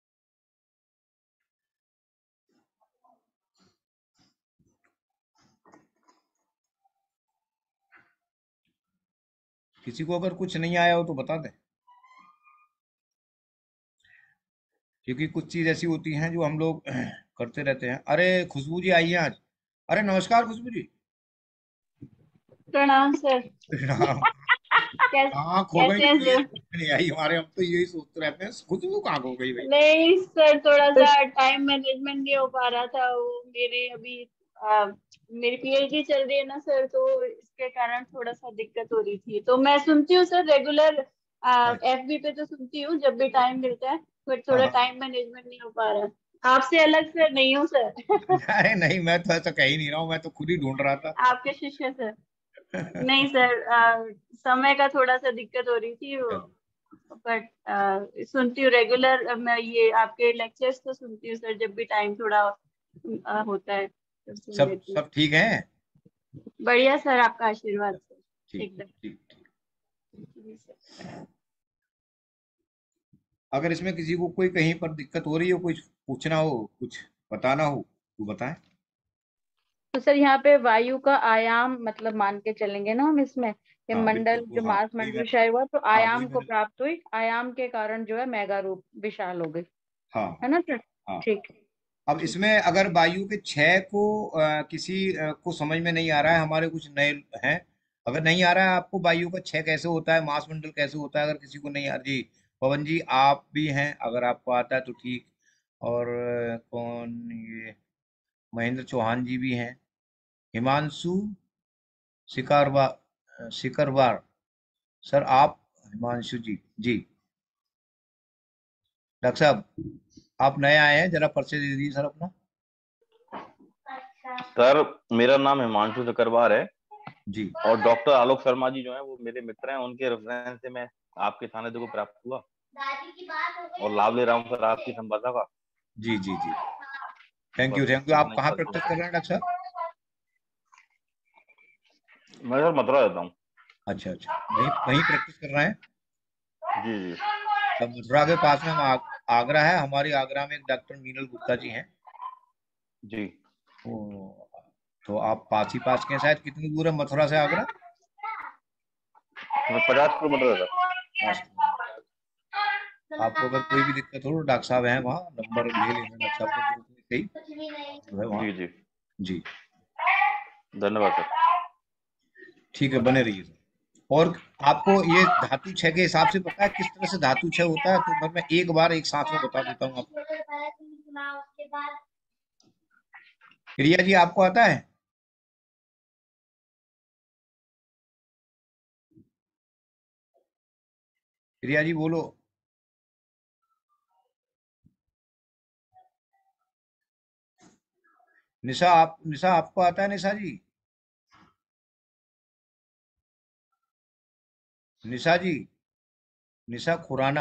किसी को अगर कुछ नहीं आया हो तो बता दें, क्योंकि कुछ चीज ऐसी होती हैं जो हम लोग करते रहते हैं। अरे खुशबू जी आई हैं आज। अरे नमस्कार खुशबू जी। प्रणाम सर। राम। कहाँ खो गई? कैसे हैं सर? नहीं आई हमारे, हम तो यही सोचते रहते हैं खुशबू कहाँ खो गई भाई। नहीं सर, थोड़ा सा टाइम मैनेजमेंट नहीं हो पा रहा था। वो मेरी पीएचडी चल रही है ना सर, तो इसके कारण थोड़ा सा दिक्कत हो रही थी। तो मैं सुनती हूँ सर रेगुलर, एफबी पे तो सुनती हूँ जब भी टाइम मिलता है, बट थोड़ा हाँ। टाइम मैनेजमेंट नहीं हो पा रहा। आपसे अलग सर नहीं हूँ सर। नहीं नहीं, मैं तो ऐसा कह ही नहीं रहा हूँ, मैं तो खुद ही ढूंढ रहा था। आपके शिष्य सर। नहीं सर, समय का थोड़ा सा दिक्कत हो रही थी, बट सुनती हूँ रेगुलर। मैं ये आपके लेक्चर्स तो सुनती हूँ सर, जब भी टाइम थोड़ा होता है तो सुन सब लेती हूँ। सब ठीक है? बढ़िया सर, आपका आशीर्वाद सर। ठीक एकदम ठीक ठीक। जी सर। अगर इसमें किसी को कोई कहीं पर दिक्कत हो रही हो, कुछ पूछना हो, कुछ बताना हो तो बताएं। तो सर यहाँ पे वायु का आयाम मतलब मान के चलेंगे ना हम इसमें, ये हाँ मंडल बिल्कुल, जो हाँ मास वही मंडल मैं, विषय हुआ तो हाँ वही आयाम को मैंने, प्राप्त हुई, आयाम के कारण जो है मेगा रूप विशाल हो गई, हाँ है ना सर? हाँ। ठीक। अब ठीक। इसमें अगर वायु के छह को किसी को समझ में नहीं आ रहा है, हमारे कुछ नए हैं, अगर नहीं आ रहा है आपको वायु का छह कैसे होता है, मास मंडल कैसे होता है, अगर किसी को नहीं आ जी, पवन जी आप भी हैं, अगर आपको आता है तो ठीक, और कौन ये, महेंद्र चौहान जी भी हैं, हिमांशु सिकरवार सर, आप हिमांशु जी जी, डॉक्टर साहब आप नए आए हैं, जरा परिचय दे दीजिए सर अपना। सर मेरा नाम हिमांशु चक्रवार है जी। और डॉक्टर आलोक शर्मा जी जो है वो मेरे मित्र हैं, उनके रेफरेंस से मैं आपके सानिध्य को प्राप्त हुआ और लाभ ले रहा हूँ सर आपकी संपदा का। जी जी जी, थैंक यू। आप कहाँ प्रैक्टिस कर रहे हैं डॉक्टर साहब? मैं सर मथुरा रहता हूँ। अच्छा, वहीं वहीं प्रैक्टिस कर रहे हैं? जी जी। तो मथुरा के पास में आगरा है, हमारी आगरा में एक डॉक्टर मीनल गुप्ता जी हैं। जी तो आप पास ही पास के हैं शायद। कितनी दूर है मथुरा से आगरा? 50 किलोमीटर है सर। 5 किलोमीटर। आपको अगर कोई भी दिक्कत हो तो डॉक्टर साहब हैं वहाँ, नंबर ले लेना डॉक्टर साहब को, ग्रुप में से ही जो है वहाँ। जी जी जी, धन्यवाद सर। ठीक है, बने रहिए सर। और आपको ये धातु छह के हिसाब से पता है किस तरह से धातु छह होता है? तो मैं एक बार एक साथ में बता देता हूँ आपको। प्रिया जी, आपको आता है? प्रिया जी बोलो। निशा आपको आता है? निशा जी, निशा जी, निशा खुराना।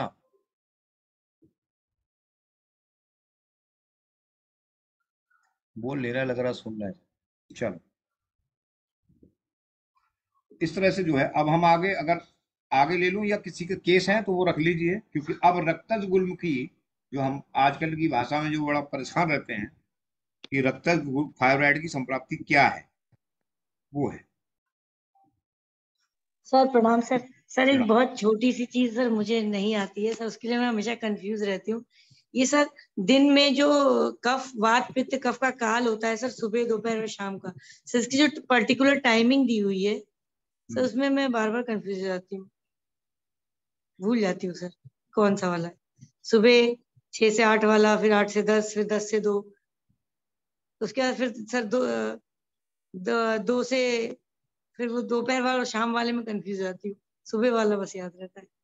बोल ले रहा है, लग रहा सुन रहा है। चलो, इस तरह से जो है अब हम आगे, अगर आगे ले लूं या किसी के केस हैं तो वो रख लीजिए, क्योंकि अब रक्तज गुल्मकी जो हम आजकल की भाषा में जो बड़ा परेशान रहते हैं कि रक्तज थायराइड की संप्राप्ति क्या है, वो है। सर प्रणाम सर। सर एक प्रणाम। बहुत छोटी सी चीज सर मुझे नहीं आती है सर, उसके लिए मैं हमेशा कंफ्यूज रहती हूँ। ये सर दिन में जो कफ वात पित्त कफ का काल होता है सर, सुबह दोपहर और शाम का, सर इसकी जो पर्टिकुलर टाइमिंग दी हुई है सर, उसमें मैं बार बार कंफ्यूज हो जाती हूँ, भूल जाती हूँ सर कौन सा वाला है। सुबह 6 से 8 वाला, फिर 8 से 10, फिर 10 से 2, उसके बाद फिर सर 2 से, फिर वो दोपहर वाला और शाम वाले में कंफ्यूज हो जाती हूँ, सुबह वाला बस याद रहता है।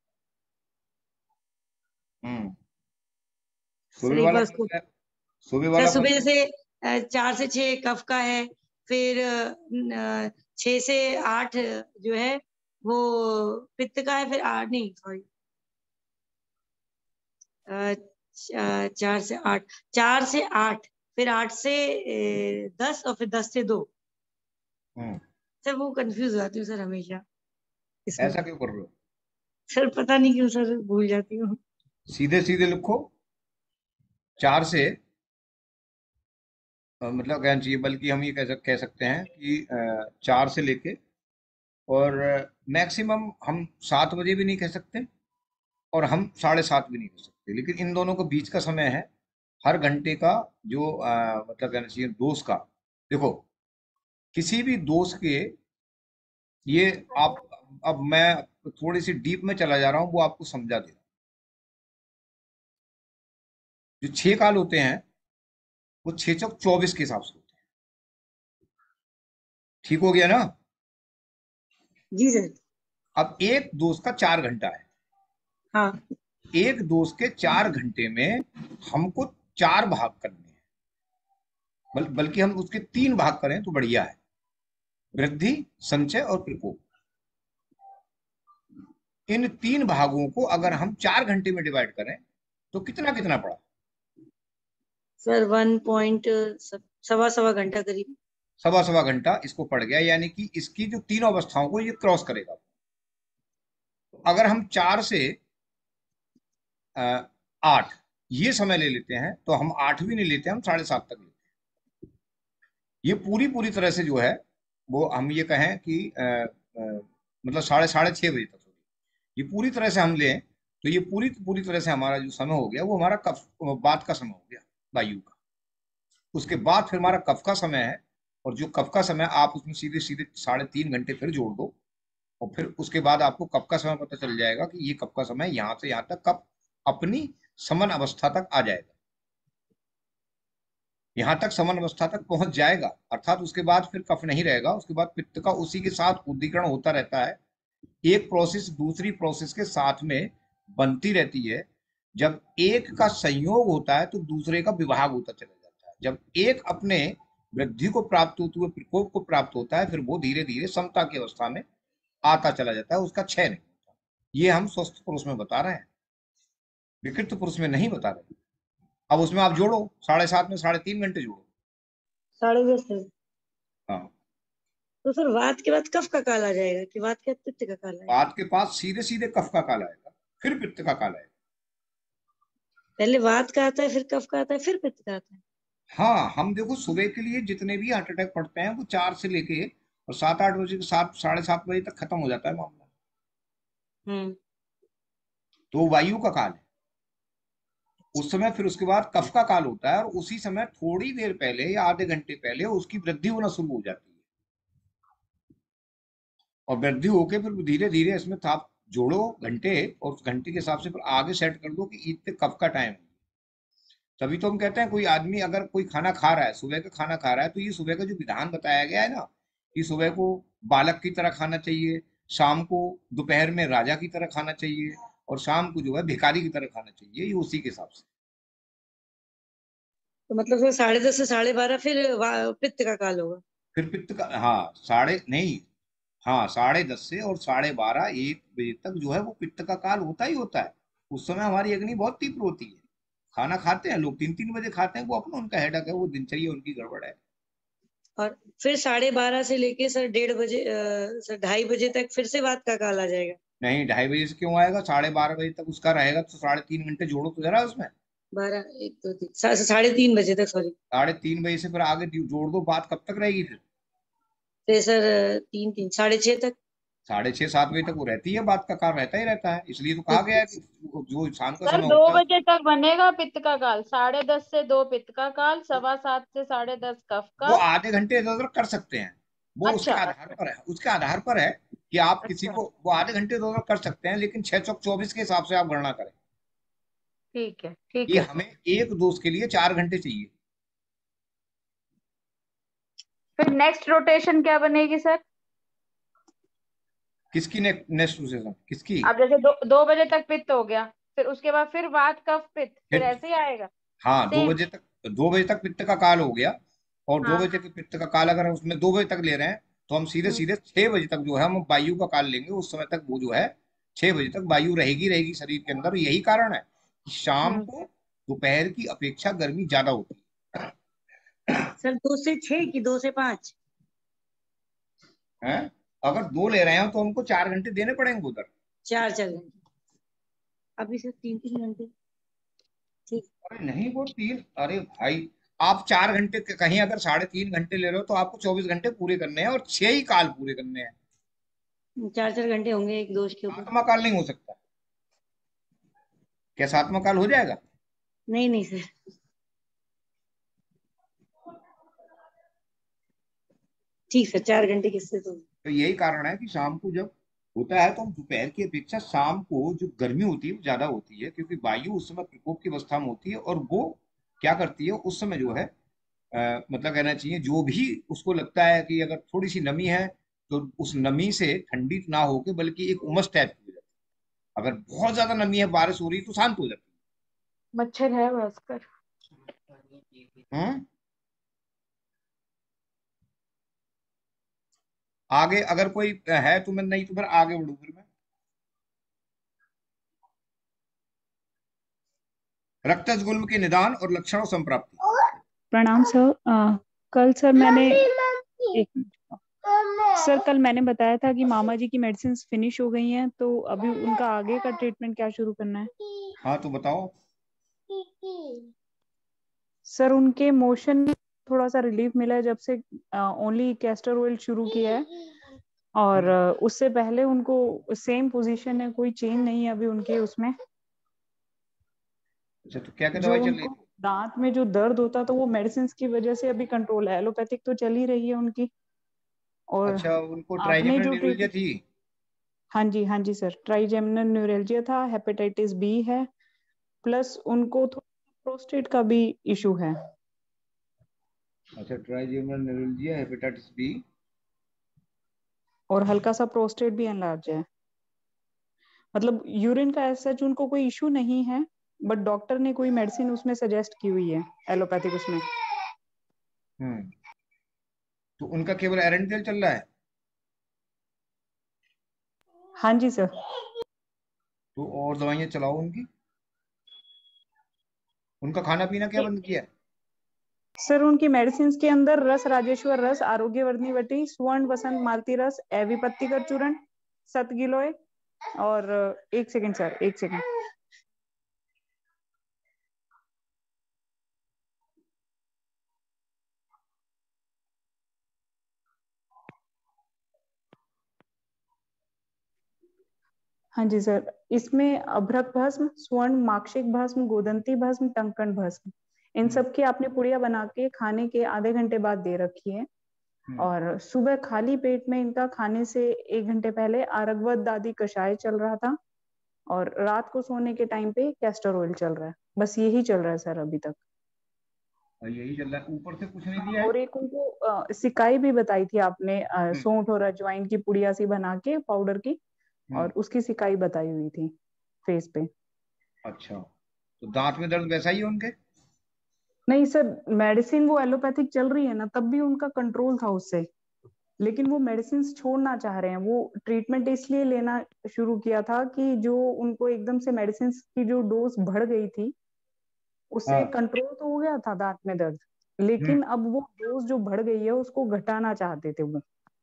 सुबह सर एक वाला बार कौन उसको, सा है? सुबह सर वाला कौन सुबह सा? जैसे 4 से 6 कफ का है, फिर 6 से 8 जो है वो पित्त का है, फिर 8 नहीं सॉरी 4 से 8, 4 से 8, फिर 8 से 10 और फिर 10 से 2। सर वो कंफ्यूज हो जाती हूँ सर हमेशा इसमें। ऐसा क्यों कर रहे हो? सर पता नहीं क्यों सर भूल जाती हूँ। सीधे सीधे लिखो। 4 से मतलब कहना चाहिए, बल्कि हम ये कह सकते हैं कि 4 से लेके, और मैक्सिमम हम 7 बजे भी नहीं कह सकते और हम 7:30 भी नहीं कह सकते, लेकिन इन दोनों के बीच का समय है हर घंटे का, जो मतलब कहना चाहिए दोष का। देखो, किसी भी दोष के ये आप, अब मैं थोड़ी सी डीप में चला जा रहा हूं, वो आपको समझा दे। जो 6 काल होते हैं वो 6 चौक 24 के हिसाब से होते हैं। ठीक हो गया ना? जी सर। अब एक दोष का 4 घंटा है। हाँ एक दोष के 4 घंटे में हमको 4 भाग करने हैं, बल्कि हम उसके 3 भाग करें तो बढ़िया है। वृद्धि, संचय और प्रकोप, इन 3 भागों को अगर हम 4 घंटे में डिवाइड करें तो कितना कितना पड़ा? सर 1.सवा घंटा करीब। सवा घंटा इसको पड़ गया, यानी कि इसकी जो 3 अवस्थाओं को ये क्रॉस करेगा। तो अगर हम 4 से 8 ये समय ले लेते हैं तो हम 8 भी नहीं लेते, हम 7:30 तक लेते हैं। ये पूरी पूरी तरह से जो है वो हम ये कहें कि मतलब साढ़े 6:30 तक ये पूरी तरह से हम लें तो ये पूरी पूरी तरह से हमारा जो समय हो गया वो हमारा कफ बात का समय हो गया, वायु का। उसके बाद फिर हमारा कफ का समय है, और जो कफ का समय आप उसमें सीधे सीधे 3.5 घंटे फिर जोड़ दो, और फिर उसके बाद आपको कफ का समय पता चल जाएगा कि ये कफ का समय यहाँ से यहाँ तक कफ अपनी समन अवस्था तक आ जाएगा, यहाँ तक समन अवस्था तक पहुंच जाएगा, अर्थात उसके बाद फिर कफ नहीं रहेगा। उसके बाद पित्त का उसी के साथ उद्दीकरण होता रहता है, एक प्रोसेस दूसरी प्रोसेस के साथ में बनती रहती है। जब एक का संयोग होता है तो दूसरे का विभाग होता चला जाता है। जब एक अपने वृद्धि को प्राप्त होते हुए प्रकोप को प्राप्त होता है, फिर वो धीरे धीरे समता की अवस्था में आता चला जाता है, उसका क्षय नहीं होता। ये हम स्वस्थ पुरुष में बता रहे हैं, विकृत पुरुष में नहीं बता रहे। अब उसमें आप जोड़ो 7.5 में 3.5 घंटे जोड़ो। 10:30 है। हाँ, तो सर वात के बाद कफ का काल आ जाएगा कि वात के बाद पित्त का काल आएगा? वात के पास सीधे सीधे कफ का काल आएगा, फिर पित्त का काल आएगा। पहले वात का आता है, फिर कफ का आता है, फिर पित्त का आता है। हाँ, हम देखो सुबह के लिए जितने भी हार्ट अटैक पड़ते हैं वो 4 से लेके और 7-8 बजे के 7-7:30 बजे तक खत्म हो जाता है मामला। तो वायु का काल है उस समय, फिर उसके बाद कफ का काल होता है, और उसी समय थोड़ी देर पहले या आधे घंटे पहले उसकी वृद्धि होना शुरू हो जाती है, और वृद्धि होके फिर धीरे धीरे इसमें आप जोड़ो घंटे, और उस घंटे के हिसाब से फिर आगे सेट कर दो कि इतने कफ का टाइम है। तभी तो हम कहते हैं कोई आदमी अगर कोई खाना खा रहा है, सुबह का खाना खा रहा है, तो ये सुबह का जो विधान बताया गया है ना कि सुबह को बालक की तरह खाना चाहिए, शाम को दोपहर में राजा की तरह खाना चाहिए, और शाम को जो है भिखारी की तरह खाना चाहिए, ये उसी के हिसाब से। तो मतलब सर 10:30 से 12:30 फिर पित्त का काल होगा? फिर पित्त का, हाँ, 10:30 से और 12:30 1 बजे तक जो है वो पित्त का काल होता ही होता है। उस समय हमारी अग्नि बहुत तीव्र होती है। खाना खाते हैं लोग 3-3 बजे खाते हैं, वो अपना उनका हेडक है, वो दिनचर्या उनकी गड़बड़ है। और फिर 12:30 से लेके सर 1:30 बजे सर 2:30 बजे तक फिर से वात का काल आ जाएगा? नहीं, 2:30 बजे से क्यों आएगा, 12:30 बजे तक उसका रहेगा, तो 3.5 घंटे जोड़ो तो जरा उसमें। 12 1 2 3 3:30 बजे तक, सॉरी 3:30 बजे से फिर आगे जोड़ दो, बात कब तक रहेगी फिर सर 3 6:30 तक? 6:30-7 बजे तक वो रहती है, बात का काल रहता ही रहता है, इसलिए तो कहा गया है कि जो शाम का सर समय 2 होता है। बजे तक बनेगा पित्त का काल, 10:30 से 2 पित्त का काल, 7:15 से 10:30 कफ वो का। आधे घंटे इधर उधर कर सकते हैं, वो अच्छा, उसके आधार पर है कि आप किसी अच्छा, को वो आधे घंटे इधर उधर कर सकते हैं, लेकिन 6 चौक 24 के हिसाब से आप गणना करें ठीक है, ठीक कि है। हमें एक डोज के लिए 4 घंटे चाहिए। फिर नेक्स्ट रोटेशन क्या बनेगी सर? किसकी नेक्स्ट सेशन किसकी? अब जैसे 2 बजे तक पित्त हो गया, फिर उसके बाद फिर वात कफ पित्त, फिर फिर ऐसे ही आएगा? हाँ, सेम। 2 बजे तक पित्त का काल हो गया, और 2 हाँ। बजे तक पित्त का काल अगर हम उसमें 2 बजे तक ले रहे हैं, तो हम सीधे सीधे 6 बजे तक जो है हम वायु का काल लेंगे। उस समय तक वो जो है 6 बजे तक वायु रहेगी रहेगी शरीर के अंदर। यही कारण है कि शाम हम्म। को दोपहर की अपेक्षा गर्मी ज्यादा होती सर 2 से 6 कि 2 से 5? है। अगर 2 ले रहे हैं तो हमको 4 घंटे देने पड़ेंगे उधर। 4 घंटे। अभी सर 3 घंटे। ठीक। अरे नहीं, वो 3, अरे भाई आप 4 घंटे कहीं अगर 3.5 घंटे ले रहे हो तो आपको 24 घंटे पूरे करने हैं, और 6 ही काल पूरे करने हैं। 4 घंटे होंगे एक दोष के ऊपर। 7वां काल नहीं हो सकता क्या? 7वां काल हो जाएगा? नहीं नहीं सर। ठीक सर, 4 घंटे किससे तो यही कारण है कि शाम को जब होता है तो हम दोपहर की अपेक्षा शाम को जो गर्मी होती है वो ज्यादा होती है, क्योंकि वायु उस समय प्रकोप की अवस्था में होती है, और वो क्या करती है उस समय जो है मतलब कहना चाहिए जो भी उसको लगता है कि अगर थोड़ी सी नमी है तो उस नमी से ठंडी ना होके बल्कि एक उमस टाइप की हो जाती है। अगर बहुत ज्यादा नमी है, बारिश हो रही है, तो शांत हो जाती मच्छर है भास्कर। है। आगे अगर कोई है तो मैं, नहीं तो फिर आगे बढ़ू फिर मैं। रक्तज गुल्म के निदान और लक्षणों संप्राप्ति। प्रणाम सर। कल सर मैंने एक मिनट सर, कल मैंने बताया था कि मामा जी की मेडिसिन फिनिश हो गई हैं, तो अभी उनका आगे का ट्रीटमेंट क्या शुरू करना है? हाँ, तो बताओ। सर उनके मोशन में थोड़ा सा रिलीफ मिला है जब से ओनली कैस्टर ऑयल शुरू किया है, और उससे पहले उनको सेम पोजीशन है, कोई चेंज नहीं है अभी उनके उसमें। अच्छा, तो क्या क्या जो दवाई चल रही उनको थी? दांत में जो दर्द होता था वो मेडिसिन की वजह से अभी कंट्रोल है, एलोपैथिक तो चल ही रही है उनकी। और अच्छा, उनको आपने ट्राइजेमिनल जो न्यूरोलजिया थी? हाँ जी सर, ट्राइजेमिनल न्यूरैल्जिया था, हेपेटाइटिस बी है, प्लस उनको प्रोस्टेट का भी इशू है। अच्छा, ट्राइजेमिनल न्यूरोलजिया, हेपेटाइटिस बी, और हल्का सा प्रोस्टेट भी एनलार्ज है। मतलब यूरिन का ऐसा उनको कोई इशू नहीं है, बट डॉक्टर ने कोई मेडिसिन उसमें सजेस्ट की हुई है, एलोपैथिक उसमें। तो उनका केवल एरंड तेल चल रहा है? हाँ जी सर। तो और दवाइयां चलाओ उनकी। उनका खाना पीना क्या बंद किया है? सर उनकी मेडिसिन के अंदर रस राजेश्वर रस, आरोग्यवर्धनी वटी, स्वर्ण वसंत मालती रस, एविपत्ति का चूर्ण, सतगिलोय और एक सेकंड सर, एक सेकंड। हाँ जी सर, इसमें अभ्रक भस्म, स्वर्ण माक्षिक भस्म, गोदंती भस्म, टंकण भस्म, इन सब की आपने पुड़िया बना के खाने के आधे घंटे बाद दे रखी है। और सुबह खाली पेट में इनका खाने से 1 घंटे पहले आरगवत दादी कषाय चल रहा था, और रात को सोने के टाइम पे कैस्टर ऑयल चल रहा है। बस यही चल रहा है सर अभी तक। और यही चल रहा है, ऊपर से कुछ नहीं दिया है? और एक उनको सिकाई भी बताई थी आपने, सौंठ और अजवाइन की पुड़िया सी बना के पाउडर की, और उसकी सिकाई बताई हुई थी फेस पे। अच्छा, तो दांत में दर्द वैसा ही है उनके? नहीं सर, मेडिसिन वो एलोपैथिक चल रही है ना, तब भी उनका कंट्रोल था उससे, लेकिन वो मेडिसिन छोड़ना चाह रहे हैं। वो ट्रीटमेंट इसलिए लेना शुरू किया था कि जो उनको एकदम से मेडिसिन की जो डोज बढ़ गई थी, उससे हाँ। कंट्रोल तो हो गया था दांत में दर्द, लेकिन अब वो डोज जो बढ़ गई है उसको घटाना चाहते थे वो।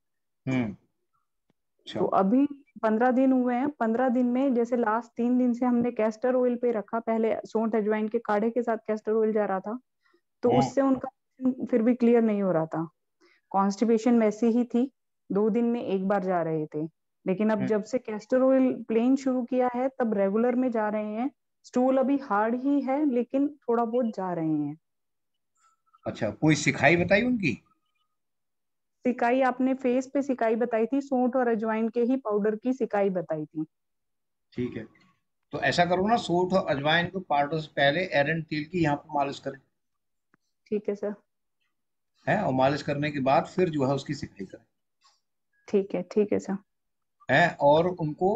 अच्छा। तो अभी 15 दिन हुए हैं। 15 दिन में जैसे लास्ट 3 दिन से हमने कैस्टर ऑयल पे रखा, पहले सौंठ अजवाइन के काढ़े के साथ कैस्टर ऑयल जा रहा था, तो उससे उनका फिर भी क्लियर नहीं हो रहा था। कॉन्स्टिपेशन वैसे ही थी, 2 दिन में एक बार जा रहे थे, लेकिन अब जब से कैस्टर ऑयल प्लेन शुरू किया है तब रेगुलर में जा रहे हैं। स्टूल अभी हार्ड ही है, लेकिन थोड़ा बहुत जा रहे हैं। अच्छा, कोई सिखाई बताई उनकी? सिकाई आपने फेस पे सिकाई बताई थी, सौंठ और अजवाइन के ही पाउडर की सिकाई बताई थी। ठीक है, तो ऐसा करो ना, सौंठ और अजवाइन को पाउडर से पहले एरंड तेल की यहाँ पर मालिश करें। ठीक है सर। है, और मालिश करने के बाद फिर जो है उसकी सिकाई करें। ठीक है, ठीक है सर। है, और उनको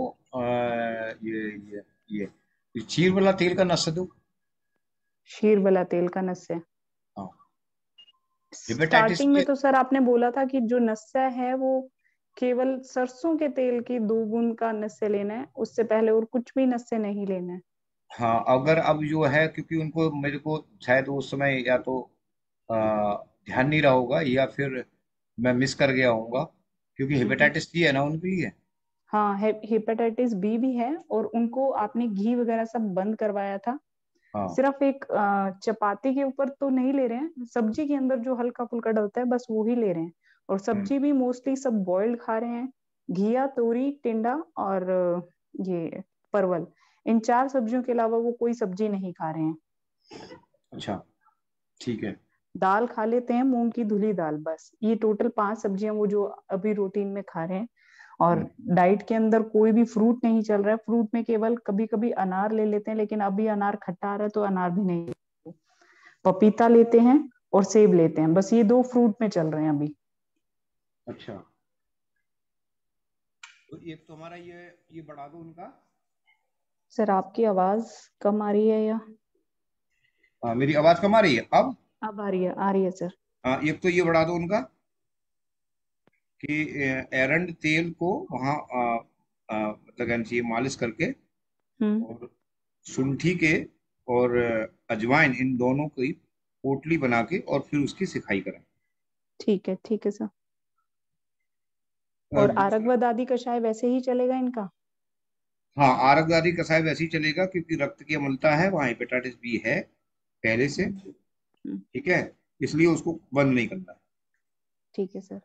ये चीर वाला तेल का नशा दो। शीर वाला तेल का नस्य। हाँ। हेपेटाइटिस स्टार्टिंग में के। तो सर आपने बोला था कि जो नस्य है वो केवल सरसों के तेल की 2 बूंद का नस्य लेना है, उससे पहले और कुछ भी नस्य नहीं लेना है। हाँ, अगर अब जो है, क्योंकि उनको मेरे को शायद उस समय या तो अ, ध्यान नहीं रहा होगा, या फिर मैं मिस कर गया होऊंगा, क्योंकि हम्म। हेपेटाइटिस सी है ना उनके लिए। हाँ, हेपेटाइटिस बी भी है, और उनको आपने घी वगैरह सब बंद करवाया था। हाँ। सिर्फ एक चपाती के ऊपर तो नहीं ले रहे हैं, सब्जी के अंदर जो हल्का फुल्का डलता है बस वो ही ले रहे हैं। और सब्जी भी मोस्टली सब बॉइल्ड खा रहे हैं। घिया, तोरी, टिंडा और ये परवल, इन 4 सब्जियों के अलावा वो कोई सब्जी नहीं खा रहे हैं। अच्छा, ठीक है। दाल खा लेते हैं, मूंग की धुली दाल, बस ये टोटल 5 सब्जियां वो जो अभी रूटीन में खा रहे हैं। और डाइट के अंदर कोई भी फ्रूट नहीं चल रहा है। फ्रूट में केवल कभी कभी अनार ले लेते हैं, लेकिन अभी अनार खट्टा आ रहा है तो अनार भी नहीं। पपीता लेते हैं और सेब लेते हैं, बस ये 2 फ्रूट में चल रहे हैं अभी। अच्छा, तो एक तो हमारा ये बढ़ा दो उनका। सर आपकी आवाज कम आ रही है या? हाँ, मेरी आवाज कम आ रही है अब? अब आ रही है सर। हाँ, एक तो ये बढ़ा दो उनका कि एरंड तेल को वहाँ मतलब कहना चाहिए मालिश करके, हम्म। और शुंठी के और अजवाइन, इन दोनों की पोटली बना के और फिर उसकी सिकाई करें। ठीक है सर। और दूसरा, आरगवा दादी कषाय वैसे ही चलेगा इनका? हाँ, आरगदारी कसाय वैसे ही चलेगा, क्योंकि रक्त की अम्लता है, वहाँ हेपेटाइटिस बी है पहले से। हम्म। ठीक है, इसलिए उसको बंद नहीं करना है। ठीक है सर।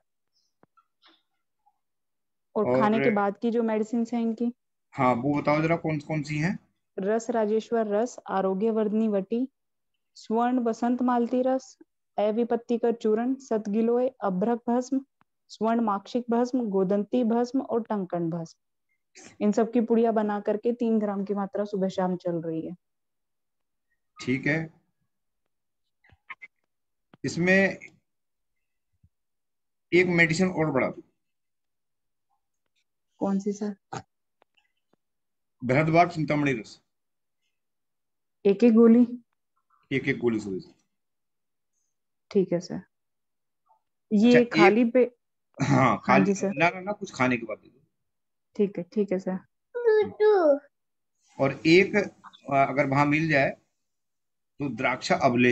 और और खाने के बाद की जो मेडिसिन है इनकी? हाँ, वो बताओ जरा कौन कौन सी हैं? रस राजेश्वर रस, आरोग्यवर्धनी वटी, स्वर्ण वसंत मालती रस, अविपत्ति का चूर्ण, सतगिलोय, अभ्रक भस्म, स्वर्ण माक्षिक भस्म, गोदंती भस्म और टंकण भस्म, इन सब की पुड़िया बना करके 3 ग्राम की मात्रा सुबह शाम चल रही है। ठीक है, इसमें एक मेडिसिन और बढ़ा दो। कौन सी सर? बृहदवाग चिंतामणि रस, एक एक गोली? एक एक गोली सुबह से। ठीक है सर। ये अच्छा खाली पे। हाँ हाँ खाली, जी सर। ना ना ना, कुछ खाने के बाद दे ठीक है सर। दो। और एक अगर वहां मिल जाए तो द्राक्षा अबले,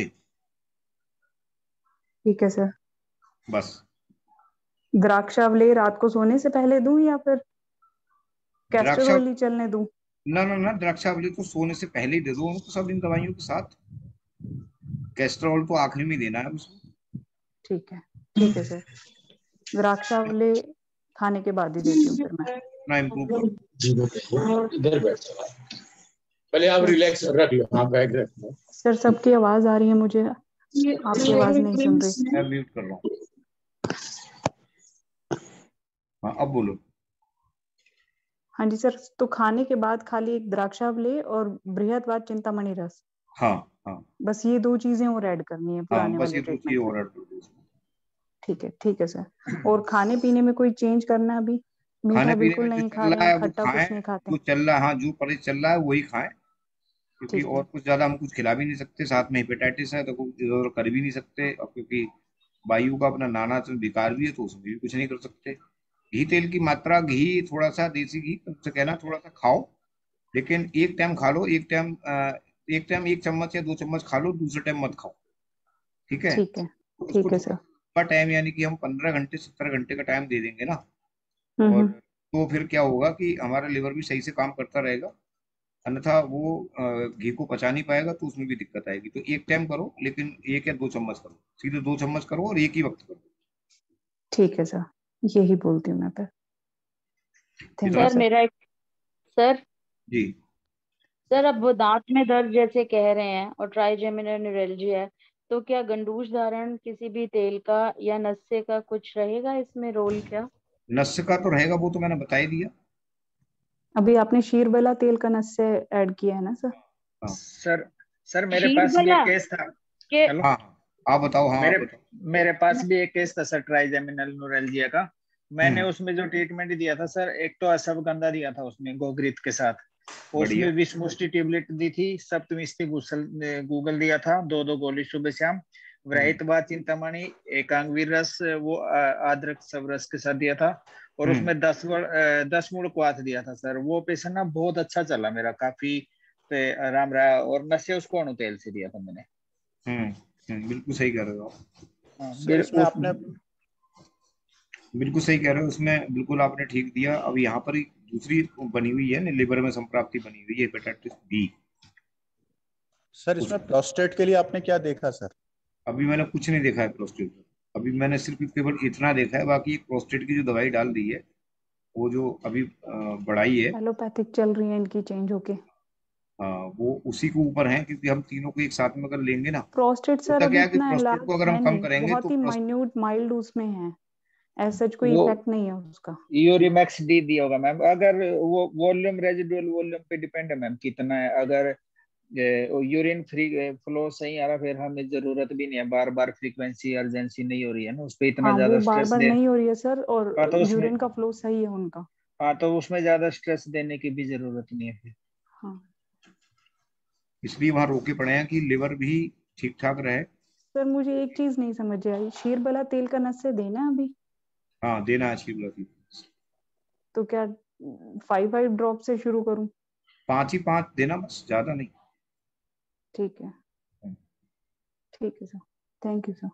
ठीक है सर। बस। द्राक्षावले रात को सोने से पहले दूं या फिर कैस्टर द्राक्षा, ऑयल ही चलने दूं? ना ना ना, द्राक्षा अबले तो सोने से पहले ही दे दो उनको, सब इन दवाइयों के साथ। कैस्ट्रॉल तो आखिरी में देना है उसमें। ठीक है सर। द्राक्षावले खाने के बाद ही देती हूँ फिर मैं। ना इम्प्रूव करो। इधर बैठ जाओ, पहले आप रिलैक्स रख लो, हाँ बैग रख लो। सर सबकी आवाज आ रही है मुझे, आपकी आवाज नहीं सुन रही। मैं म्यूट कर रहा हूँ। हाँ अब बोलो। हाँ जी सर, तो खाने के बाद खाली एक द्राक्षावले और बृहदवाद चिंतामणि रस, हाँ हाँ बस ये दो चीजें और ऐड करनी है हाँ, पुराने बस वाले ये दो चीजें ट्रीटमेंट में। और ऐड कर दो उसमें। ठीक है सर। और खाने पीने में कोई चेंज करना है अभी? खाने मीठा पीने बिल्कुल में जो नहीं खा चल रहे रहा हैं, है वो खट्टा कुछ नहीं खाएं, खाते? जो चल रहा है, हाँ जो परहेज चल रहा है वही खाएं, क्योंकि ठीक और है। कुछ ज्यादा हम कुछ खिला भी नहीं सकते, साथ में हेपेटाइटिस है तो कुछ इधर कर भी नहीं सकते, और क्योंकि वायु का अपना नाना तो विकार भी है तो उसमें भी कुछ नहीं कर सकते। घी तेल की मात्रा, घी थोड़ा सा, देसी घी तुमसे कहना थोड़ा सा खाओ, लेकिन एक टाइम खा लो, एक टाइम 1 चम्मच या 2 चम्मच खा लो, दूसरे टाइम मत खाओ, ठीक है? ठीक है। तो उसको ठीक है सर। थोड़ा टाइम, यानी कि हम 15 घंटे 17 घंटे का टाइम दे देंगे ना, और हम्म। तो फिर क्या होगा कि हमारा लिवर भी सही से काम करता रहेगा, अन्यथा वो घी को पचा नहीं पाएगा तो उसमें भी दिक्कत आएगी। तो एक टाइम करो, लेकिन 1 या 2 चम्मच करो, सीधे 2 चम्मच करो और एक ही वक्त करो। ठीक है सर, यही बोलती हूँ मैं फिर। थैंक यू इतना सर सर। मेरा एक सर जी। सर अब वो दांत में दर्द जैसे कह रहे हैं और ट्राइजेमिनल न्यूरalgia है, तो क्या गंडूश धारण किसी भी तेल का या नस्से का कुछ रहेगा इसमें रोल क्या? नस्य का तो रहेगा, वो तो मैंने बता ही दिया। अभी आपने शीरबला तेल का नस्य ऐड किया है ना सर? हाँ सर सर मेरे शीर पास भी एक भला केस था। के हेलो। हाँ हाँ, आप बताओ, हाँ मेरे आप बताओ। मेरे पास भी एक केस था सर, ट्राइजेमिनल न्यूरalgia का। मैंने हम्म, उसमें जो ट्रीटमेंट दिया था सर, एक तो अश्वगंधा दिया था उसमें गोघृत के साथ, बढ़िया। उसमें विषमुष्टि टेबलेट दी थी, सप्तमिस्ति गूगल दिया था, 2-2 गोली सुबह शाम, हम्म व्राहितवाद चिंतामणि, एकांगवीर रस, वो अदरक सब रस के साथ दिया था, और हम्म उसमें 10 मूल क्वाथ दिया था सर। वो पेशेंट ना बहुत अच्छा चला मेरा, काफी आराम रहा, और नशे उसको अणु तेल से दिया था मैंने। हम्म बिल्कुल सही कह रहे हो आप। हाँ, सर इसमें आपने बिल्कुल सही कह रहे हो, उसमें बिल्कुल आपने ठीक दिया। अब यहाँ पर एक दूसरी बनी हुई है, लिवर में संप्राप्ति बनी हुई है, हेपेटाइटिस बी। सर उस इसमें प्रोस्टेट के लिए आपने क्या देखा सर? अभी मैंने कुछ नहीं देखा है प्रोस्टेट में, अभी मैंने सिर्फ केवल इतना देखा है, बाकी एक प्रोस्टेट की जो दवाई डाल दी है, वो जो अभी बढ़ाई है, एलोपैथिक चल रही है इनकी चेंज होके। वो उसी के ऊपर है, क्योंकि हम तीनों को एक साथ में अगर लेंगे ना, प्रोस्टेट सर होता क्या अभी है कि इतना प्रोस्टेट इलाज को अगर हम है कम नहीं, करेंगे बहुत तो ही प्रोस्टेट। माइन्यूट माइल्ड उसमें है, ऐसा कोई वो इफेक्ट नहीं है उसका। यूरिमैक्स डी दिया होगा मैम, अगर वो वॉल्यूम रेजिडुअल वॉल्यूम पे डिपेंड है मैम कितना है। अगर यूरिन फ्री फ्लो सही आ रहा, फिर हमें जरूरत भी नहीं है बार बार, फ्रीक्वेंसी अर्जेंसी नहीं हो रही है ना उस पे इतना हाँ वो ज्यादा बार स्ट्रेस बार दे। नहीं हो रही है सर, और हाँ तो उसमें यूरिन का फ्लो सही है उनका। हाँ तो उसमें ज्यादा स्ट्रेस देने की भी जरूरत नहीं है फिर। हाँ इसलिए वहां रोके पड़े हैं कि लिवर भी ठीक ठाक रहे। सर, मुझे एक चीज नहीं समझ आई, शीरबला तेल का नस्य देना है अभी? हाँ देना है शिवला की। तो क्या 5 ड्रॉप से शुरू करूं? 5 ही 5 देना, बस ज्यादा नहीं। ठीक है। ठीक है sir, thank you sir.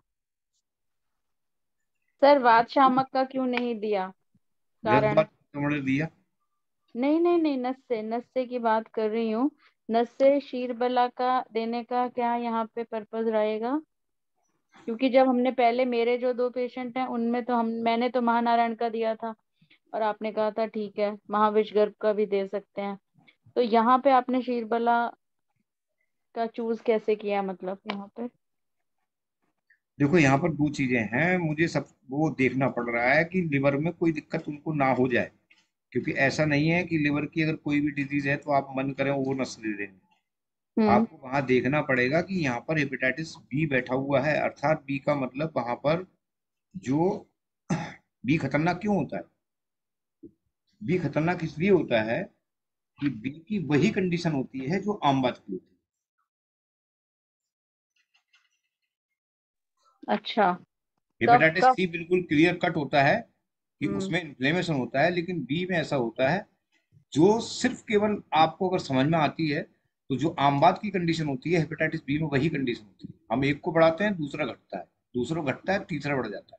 Sir वात शामक का क्यों नहीं दिया? कारण? बृहद तुमने दिया। नहीं नहीं नहीं, नस्से नस्से की बात कर रही हूँ। नस्से शीरबला का देने का क्या यहाँ पे पर्पज रहेगा? क्योंकि जब हमने पहले, मेरे जो 2 पेशेंट हैं उनमें तो मैंने तो महानारायण का दिया था, और आपने कहा था ठीक है महाविषगर्भ का भी दे सकते हैं, तो यहाँ पे आपने शीरबला का चूज कैसे किया, मतलब यहाँ पे? देखो यहाँ पर दो चीजें हैं, मुझे सब वो देखना पड़ रहा है कि लिवर में कोई दिक्कत उनको ना हो जाए, क्योंकि ऐसा नहीं है कि लिवर की अगर कोई भी डिजीज है तो आप मन करें वो नस ले लेंगे। हम्म। आपको वहां देखना पड़ेगा कि यहाँ पर हेपेटाइटिस बी बैठा हुआ है, अर्थात बी का मतलब वहां पर जो बी खतरनाक क्यों होता है? बी खतरनाक इसलिए होता है कि बी की वही कंडीशन होती है जो आम बात की होती है। अच्छा। हेपेटाइटिस सी बिल्कुल क्लियर कट होता है कि हम्म। उसमें इन्फ्लेमेशन होता है, लेकिन बी में ऐसा होता है जो सिर्फ केवल आपको अगर समझ में आती है, तो जो आम बात की कंडीशन होती है हेपेटाइटिस बी में वही कंडीशन होती है। हम एक को बढ़ाते हैं, दूसरा घटता है, दूसरा घटता है, तीसरा बढ़ जाता है।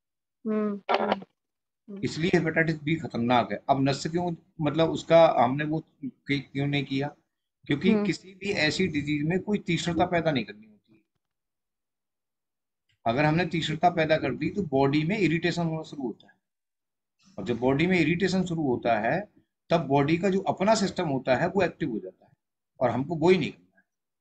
इसलिए हेपेटाइटिस बी खतरनाक है। अब नस्य क्यों, मतलब उसका हमने वो क्यों नहीं किया, क्योंकि किसी भी ऐसी डिजीज में कोई तीक्ष्णता पैदा नहीं करनी होती है। अगर हमने तीक्ष्णता पैदा कर दी तो बॉडी में इरिटेशन होना शुरू होता है, और जब बॉडी में इरिटेशन शुरू होता है तब बॉडी का जो अपना सिस्टम होता है वो एक्टिव हो जाता है, और हमको वो ही नहीं करना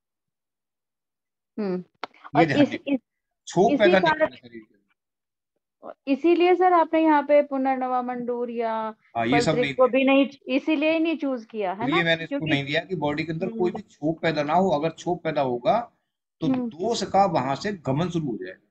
है। ये और ध्यान रखिए, छोप इसी पैदा नहीं कारण करना शरीर के अंदर। इसीलिए सर आपने यहाँ पे पुनर्नवा मंडूर या हाँ, ये सब पल्त्रिक नहीं को दिया, भी नहीं, इसीलिए ही नहीं चूज किया है इसलिए ना, मैंने इसको क्योंकि नहीं दिया कि बॉडी के अंदर कोई हम्म, भी छोप पैदा ना हो। अगर छोप पैदा होगा तो दोष का वहां से गमन शुरू हो जाएगा।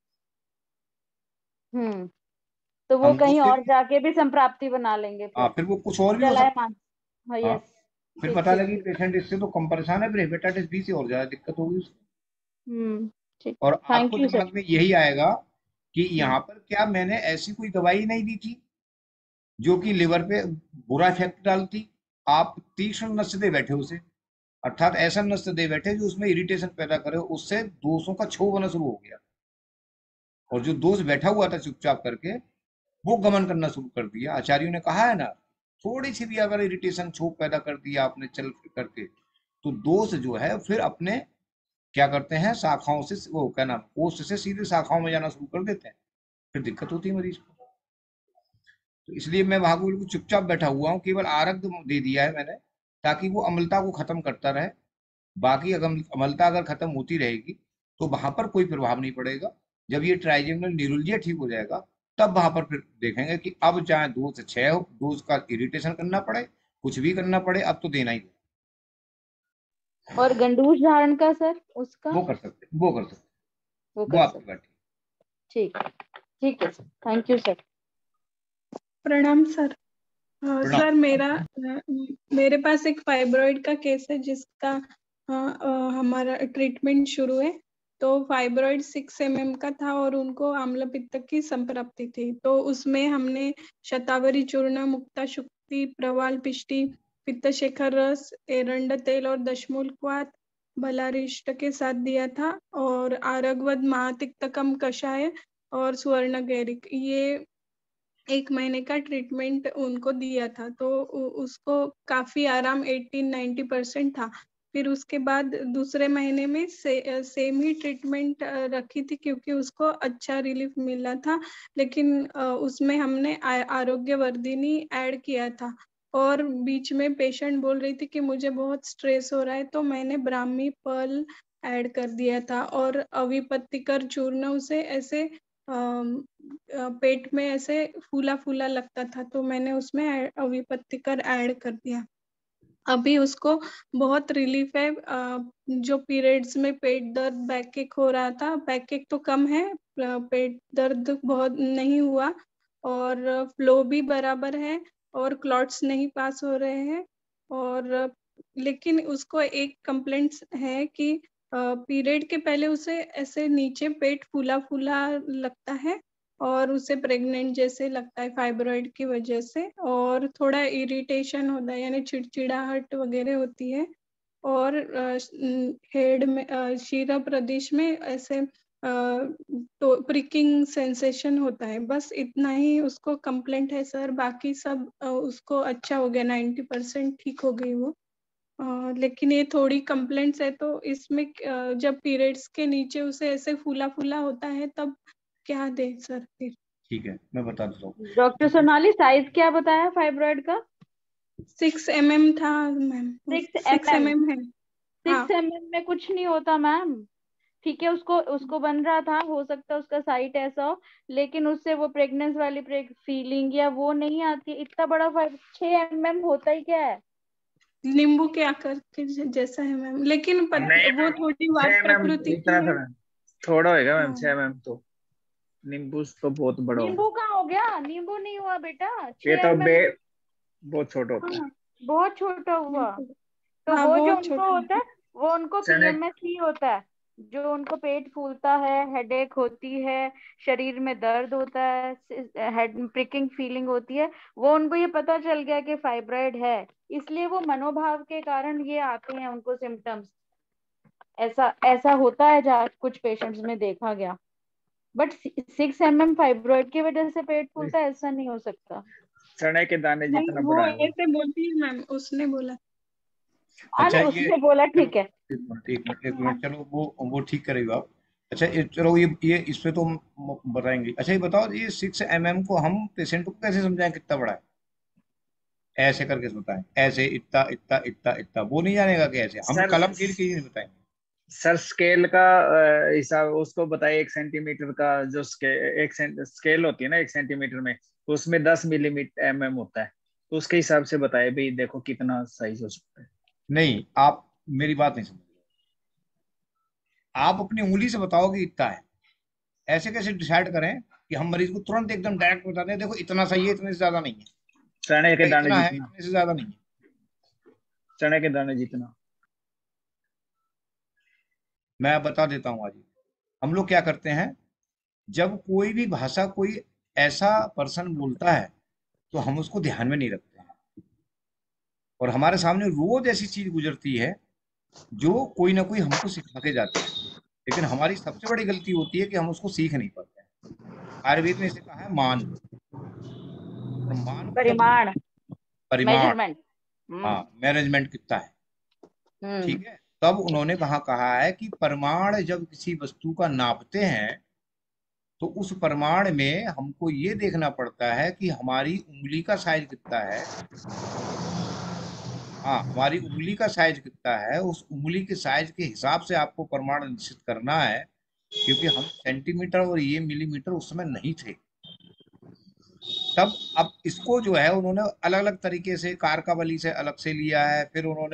तो वो हम कहीं उससे और भी, जाके भी संप्राप्ति बना लेंगे हाँ, फिर फिर वो कुछ और भी हो सकता चलायमान। हाँ, है। हाँ, यस। फिर ठीक पता ठीक लगी ठीक। पेशेंट इससे तो कम परेशान है, फिर हेपेटाइटिस बी से और ज्यादा दिक्कत होगी उसको। ठीक। और थैंक आपको यू सर। दिमाग में यही आएगा कि यहाँ पर क्या मैंने ऐसी कोई दवाई नहीं दी थी जो कि लिवर पे बुरा इफेक्ट डालती। आप तीक्ष्ण नस्य दे बैठे उसे, अर्थात ऐसा नस्य दे बैठे जो उसमें इरिटेशन पैदा करे, उससे दोषों का क्षोभ होना शुरू हो गया, और जो दोष बैठा हुआ था चुपचाप करके वो गमन करना शुरू कर दिया। आचार्यों ने कहा है ना, थोड़ी सी भी अगर इरिटेशन क्षोभ पैदा कर दिया आपने चल फिर करके, तो दोष जो है फिर अपने क्या करते हैं, शाखाओं से, वो क्या नाम, कोष्ठ से सीधे शाखाओं में जाना शुरू कर देते हैं, फिर दिक्कत होती है मरीज को। तो इसलिए मैं वहां बिल्कुल चुपचाप बैठा हुआ हूँ, केवल आरक्त दे दिया है मैंने, ताकि वो अम्लता को खत्म करता रहे। बाकी अगर अम्लता अगर खत्म होती रहेगी तो वहां पर कोई प्रभाव नहीं पड़ेगा। जब ये ट्राइजेमिनल न्यूरोलजिया ठीक हो जाएगा तब वहां पर फिर देखेंगे कि अब चाहे 2 से 6 हो, डोज का इरिटेशन करना पड़े, कुछ भी करना पड़े, अब तो देना ही है। और गंडूस धारण का सर, उसका वो कर सकते, वो कर सकते, वो वो कर आपकी सकते। बात ठीक ठीक है सर, थैंक यू सर। प्रणाम सर। प्रणाम। सर मेरे पास एक फाइब्रॉइड का केस है जिसका हमारा ट्रीटमेंट शुरू है। तो फाइब्रॉइड 6 mm का था और उनको आम्ल पित्त की संप्राप्ति थी। तो उसमें हमने शतावरी चूर्ण, मुक्ता शुक्ति, प्रवाल पिष्टी, पित्तशेखर रस, एरंड तेल और दशमूलक्वाथ भलारिष्ट के साथ दिया था, और आरगवद महातिक्तकम कषाय और स्वर्ण गैरिक, ये 1 महीने का ट्रीटमेंट उनको दिया था। तो उसको काफी आराम 18-90% था। फिर उसके बाद दूसरे महीने में सेम ही ट्रीटमेंट रखी थी, क्योंकि उसको अच्छा रिलीफ मिला था। लेकिन उसमें हमने आरोग्य वर्धिनी ऐड किया था। और बीच में पेशेंट बोल रही थी कि मुझे बहुत स्ट्रेस हो रहा है, तो मैंने ब्राह्मी पर्ल ऐड कर दिया था। और अविपत्तिकर चूर्ण उसे ऐसे पेट में ऐसे फूला फूला लगता था, तो मैंने उसमें अविपत्तिकर ऐड कर दिया। अभी उसको बहुत रिलीफ है। जो पीरियड्स में पेट दर्द, बैक एक हो रहा था, बैक एक तो कम है, पेट दर्द बहुत नहीं हुआ, और फ्लो भी बराबर है, और क्लॉट्स नहीं पास हो रहे हैं। और लेकिन उसको एक कंप्लेंट है कि पीरियड के पहले उसे ऐसे नीचे पेट फूला फूला लगता है, और उसे प्रेग्नेंट जैसे लगता है फाइब्रॉइड की वजह से, और थोड़ा इरिटेशन होता है, यानी चिड़चिड़ाहट वगैरह होती है। और हेड में शीरा प्रदेश में ऐसे तो प्रिकिंग सेंसेशन होता है। बस इतना ही उसको कंप्लेंट है सर। बाकी सब उसको अच्छा हो गया, 90% ठीक हो गई वो। लेकिन ये थोड़ी कंप्लेंट्स है, तो इसमें जब पीरियड्स के नीचे उसे ऐसे फूला फूला होता है तब क्या दे सर फिर? ठीक है, मैं बता देता हूँ। डॉक्टर सोनाली, साइज क्या बताया फाइब्रॉइड का? 6 mm था मैम। 6 mm है। 6 mm में कुछ नहीं होता मैम। ठीक है, उसको उसको बन रहा था, हो सकता है उसका साइट ऐसा हो, लेकिन उससे वो प्रेग्नेंस वाली फीलिंग या वो नहीं आती। इतना बड़ा 6 mm होता ही क्या है? नींबू के आकार के जैसा है मैम, लेकिन नहीं वो मैम, थोड़ी वात 6 mm प्रकृति की इतना है। थोड़ा थोड़ा होगा मैम। हाँ। 6 mm तो नींबू तो बहुत बड़ा होगा। नींबू कहाँ हो गया? नींबू नहीं हुआ बेटा, ये 6 तो mm। बहुत छोटा होता है। हाँ, बहुत छोटा हुआ। तो हाँ, वो जो बहुत उनको छोटा होता है। है वो उनको चने PMS ही होता है। जो उनको पेट फूलता है, हेडेक होती है, शरीर में दर्द होता है, हेड प्रिकिंग फीलिंग होती है, वो उनको ये पता चल गया कि फाइब्रॉइड है, इसलिए वो मनोभाव के कारण ये आते हैं उनको सिम्टम्स। ऐसा ऐसा होता है, जहाँ कुछ पेशेंट्स में देखा गया। बट 6 mm फाइब्रॉइड की वजह से पेट फूलता है, ऐसा नहीं हो सकता। चने के दाने नहीं, जितना वो बड़ा है वो। ऐसे बोलती है मैम, उसने बोला। अच्छा अरे ये उसने बोला, ठीक है। एक मिनट चलो वो ठीक करेगा आप। अच्छा चलो ये इस पे तो हम बताएंगे। अच्छा ये बताओ, ये 6 mm को हम पेशेंट को कैसे समझाएं कितना बड़ा है? ऐसे करके बताएं, ऐसे इतना इतना इतना इतना, वो नहीं जानेगा कि ऐसे हम सर कलम गिर के ही नहीं बताएंगे। सर स्केल का हिसाब उसको बताइए। 1 सेंटीमीटर का जो स्केल होती है ना 1 सेंटीमीटर में, तो उसमें 10 mm होता है, तो उसके हिसाब से बताए भाई देखो कितना साइज हो सकता है। नहीं, आप मेरी बात नहीं समझ रहे। आप अपनी उंगली से बताओ कि इतना है। ऐसे कैसे डिसाइड करें कि हम मरीज को तुरंत एकदम डायरेक्ट बता दें देखो इतना सही है, इतने से ज्यादा नहीं है, चने के दाने इतना है जितना। इतने से ज्यादा नहीं है। चने के दाने जितना। मैं बता देता हूँ आज। हम लोग क्या करते हैं, जब कोई भी भाषा कोई ऐसा पर्सन बोलता है तो हम उसको ध्यान में नहीं रखते हैं, और हमारे सामने रोज ऐसी चीज गुजरती है जो कोई ना कोई हमको सिखा के जाता है, लेकिन हमारी सबसे बड़ी गलती होती है कि हम उसको सीख नहीं पाते हैं। आयुर्वेद में इसे कहा है मान, और मान मतलब परिमाण, परिमाण। मेजरमेंट। हाँ, मैनेजमेंट कितना है, हम्म। ठीक है। तब उन्होंने कहा कहा है कि परमाण जब किसी वस्तु का नापते हैं तो उस परमाण में हमको ये देखना पड़ता है कि हमारी उंगली का साइज कितना है। हाँ, हमारी उंगली का साइज कितना है, उस उंगली के साइज के हिसाब से आपको प्रमाण निश्चित करना है, क्योंकि हम सेंटीमीटर और ये मिलीमीटर उस समय नहीं थे तब। अब इसको जो है उन्होंने अलग अलग तरीके से, कारकावली से अलग से लिया है, फिर उन्होंने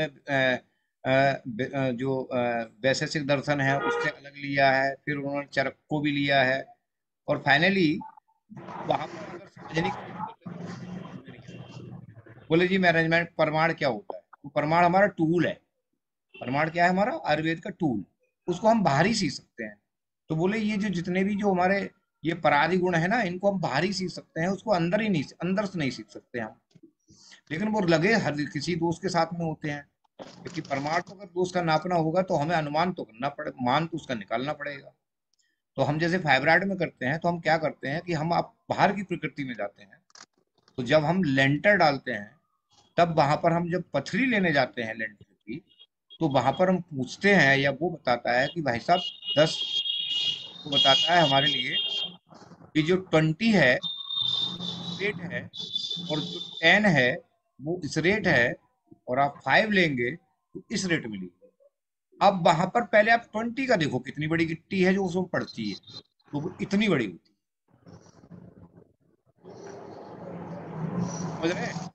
जो वैशेषिक दर्शन है उससे अलग लिया है, फिर उन्होंने चरक को भी लिया है, और फाइनली वहां पर अगर समझने की जरूरत है तो किसी को समझ में नहीं आता। बोले जी मैनेजमेंट प्रमाण क्या होता है? तो प्रमाण हमारा टूल है। प्रमाण क्या है? हमारा आयुर्वेद का टूल। उसको हम बाहर ही सीख सकते हैं। तो बोले ये जो जितने भी जो हमारे ये पराधी गुण है ना, इनको हम बाहर ही सीख सकते हैं, उसको अंदर ही नहीं, अंदर से नहीं सीख सकते हम। लेकिन वो लगे हर किसी दोस्त के साथ में होते हैं, क्योंकि प्रमाण तो अगर दोस्त का नापना होगा तो हमें अनुमान तो करना पड़े, मान तो उसका निकालना पड़ेगा। तो हम जैसे फाइब्राइड में करते हैं तो हम क्या करते हैं कि हम आप बाहर की प्रकृति में जाते हैं। तो जब हम लेंटर डालते हैं तब वहां पर हम जब पथरी लेने जाते हैं लेंटर की, तो वहां पर हम पूछते हैं या वो बताता है कि भाई साहब 10, वो बताता है हमारे लिए कि जो 20 है इस रेट है, और जो 10 है वो इस रेट है, और आप 5 लेंगे तो इस रेट में लीजिए। अब वहां पर पहले आप 20 का देखो कितनी बड़ी गिट्टी है जो उसमें पड़ती है, तो वो इतनी बड़ी होती है, समझ रहे हैं?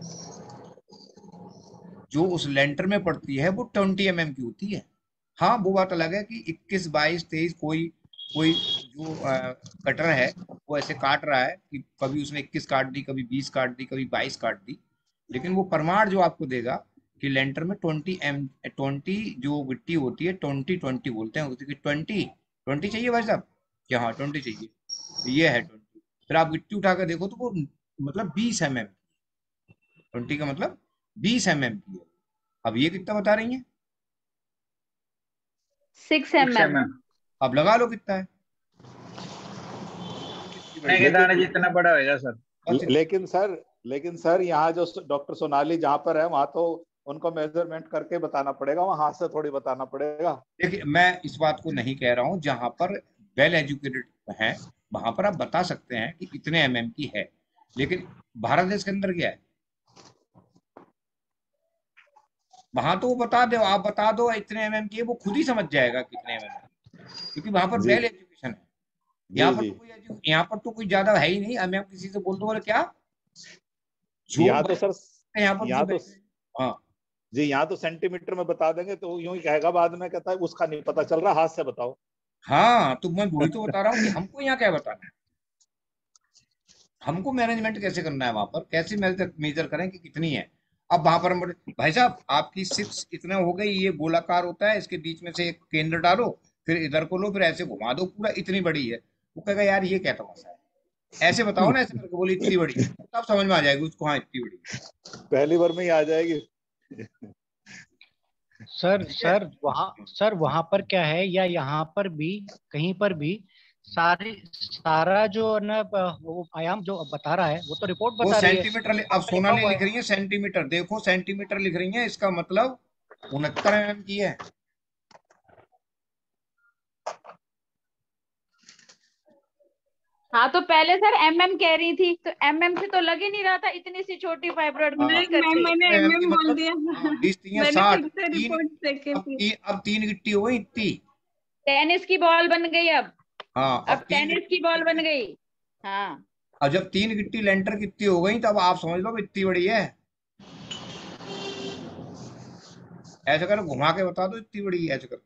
जो उस लेंटर में पड़ती है वो 20 mm की होती है। हाँ, वो बात अलग है कि 21, 22, 23 कोई कोई जो कटर है वो ऐसे काट रहा है कि कभी उसने 21 काट दी, कभी 20 काट दी, कभी 22 काट दी, लेकिन वो प्रमाण जो आपको देगा कि लेंटर में 20 जो गिट्टी होती है, 20 बोलते हैं उसकी, 20 चाहिए भाई साहब, क्या? हाँ 20 चाहिए, तो ये है 20। फिर आप गिट्टी उठा कर देखो तो वो मतलब 20 mm, 20 का मतलब 20 mm की है। अब ये कितना बता रही है? 6 mm। अब लगा लो कितना है। चने के दाने जितना बड़ा होगा सर। लेकिन सर यहाँ जो डॉक्टर सोनाली जहाँ पर है वहां तो उनको मेजरमेंट करके बताना पड़ेगा, वहां हाथ से थोड़ी बताना पड़ेगा। देखिए, मैं इस बात को नहीं कह रहा हूँ, जहां पर वेल एजुकेटेड है वहां पर आप बता सकते हैं कि इतने mm की है, लेकिन भारत देश के अंदर क्या है, वहां तो वो बता दो, आप बता दो इतने mm की है, वो खुद ही समझ जाएगा कितने mm, क्योंकि वहां पर जी वेल एजुकेशन है। जी जी। यहाँ पर तो कोई ज्यादा है ही नहीं। mm किसी से बोल दो, बोले क्या जो यहाँ तो सर, यहाँ पर जो यहाँ तो हाँ जी, यहाँ तो सेंटीमीटर में बता देंगे तो यूं ही कहेगा बाद में, कहता है उसका नहीं पता चल रहा, हाथ से बताओ। हाँ, तो मैं वही तो बता रहा हूँ कि हमको यहाँ क्या बताना है, हमको मैनेजमेंट कैसे करना है, वहां पर कैसे मेजर करें कि कितनी है। अब वहां पर हम बोले भाई साहब आपकी 6 इतना हो गई, ये गोलाकार होता है, इसके बीच में से एक केंद्र डालो, फिर इधर को लो, फिर ऐसे घुमा दो, पूरा इतनी बड़ी है। वो कहेगा यार ये क्या तमाशा है, ऐसे बताओ ना, ऐसे करके बोली इतनी बड़ी है, तब समझ में आ जाएगी उसको, हाँ इतनी बड़ी है। पहली बार में ही आ जाएगी। सर वहां पर क्या है, या यहाँ पर भी कहीं पर भी सारा जो ना वो आयाम जो बता रहा है वो तो रिपोर्ट वो बता रही है, सेंटीमीटर, वहाँ अब पे लिखा सोनाली हुआ लिख है। रही है सेंटीमीटर, देखो सेंटीमीटर लिख रही है, इसका मतलब 69 mm की है। हाँ तो पहले सर एमएम कह रही थी, तो एमएम से तो लग ही नहीं रहा था, इतनी सी छोटी फाइब्रोइड हाँ, घुमा करके। मैंने 69 mm की MM बोल मतलब, दिया। हाँ 20 3 मैंने 60, फिर से तीन, रिपोर्ट देखे फिर। अब 3 गिट्टी हो गई इतनी। टेनिस की बॉल बन गई अब। हाँ अब अब 3 टेनिस की बॉल बन गई। हाँ अब जब 3 गिट्टी लेंटर की इतनी हो गई, तब आप समझ लो कि इतनी बड़ी है। ऐसे करो, घुमा के बता दो इतनी बड़ी है, ऐसे करो।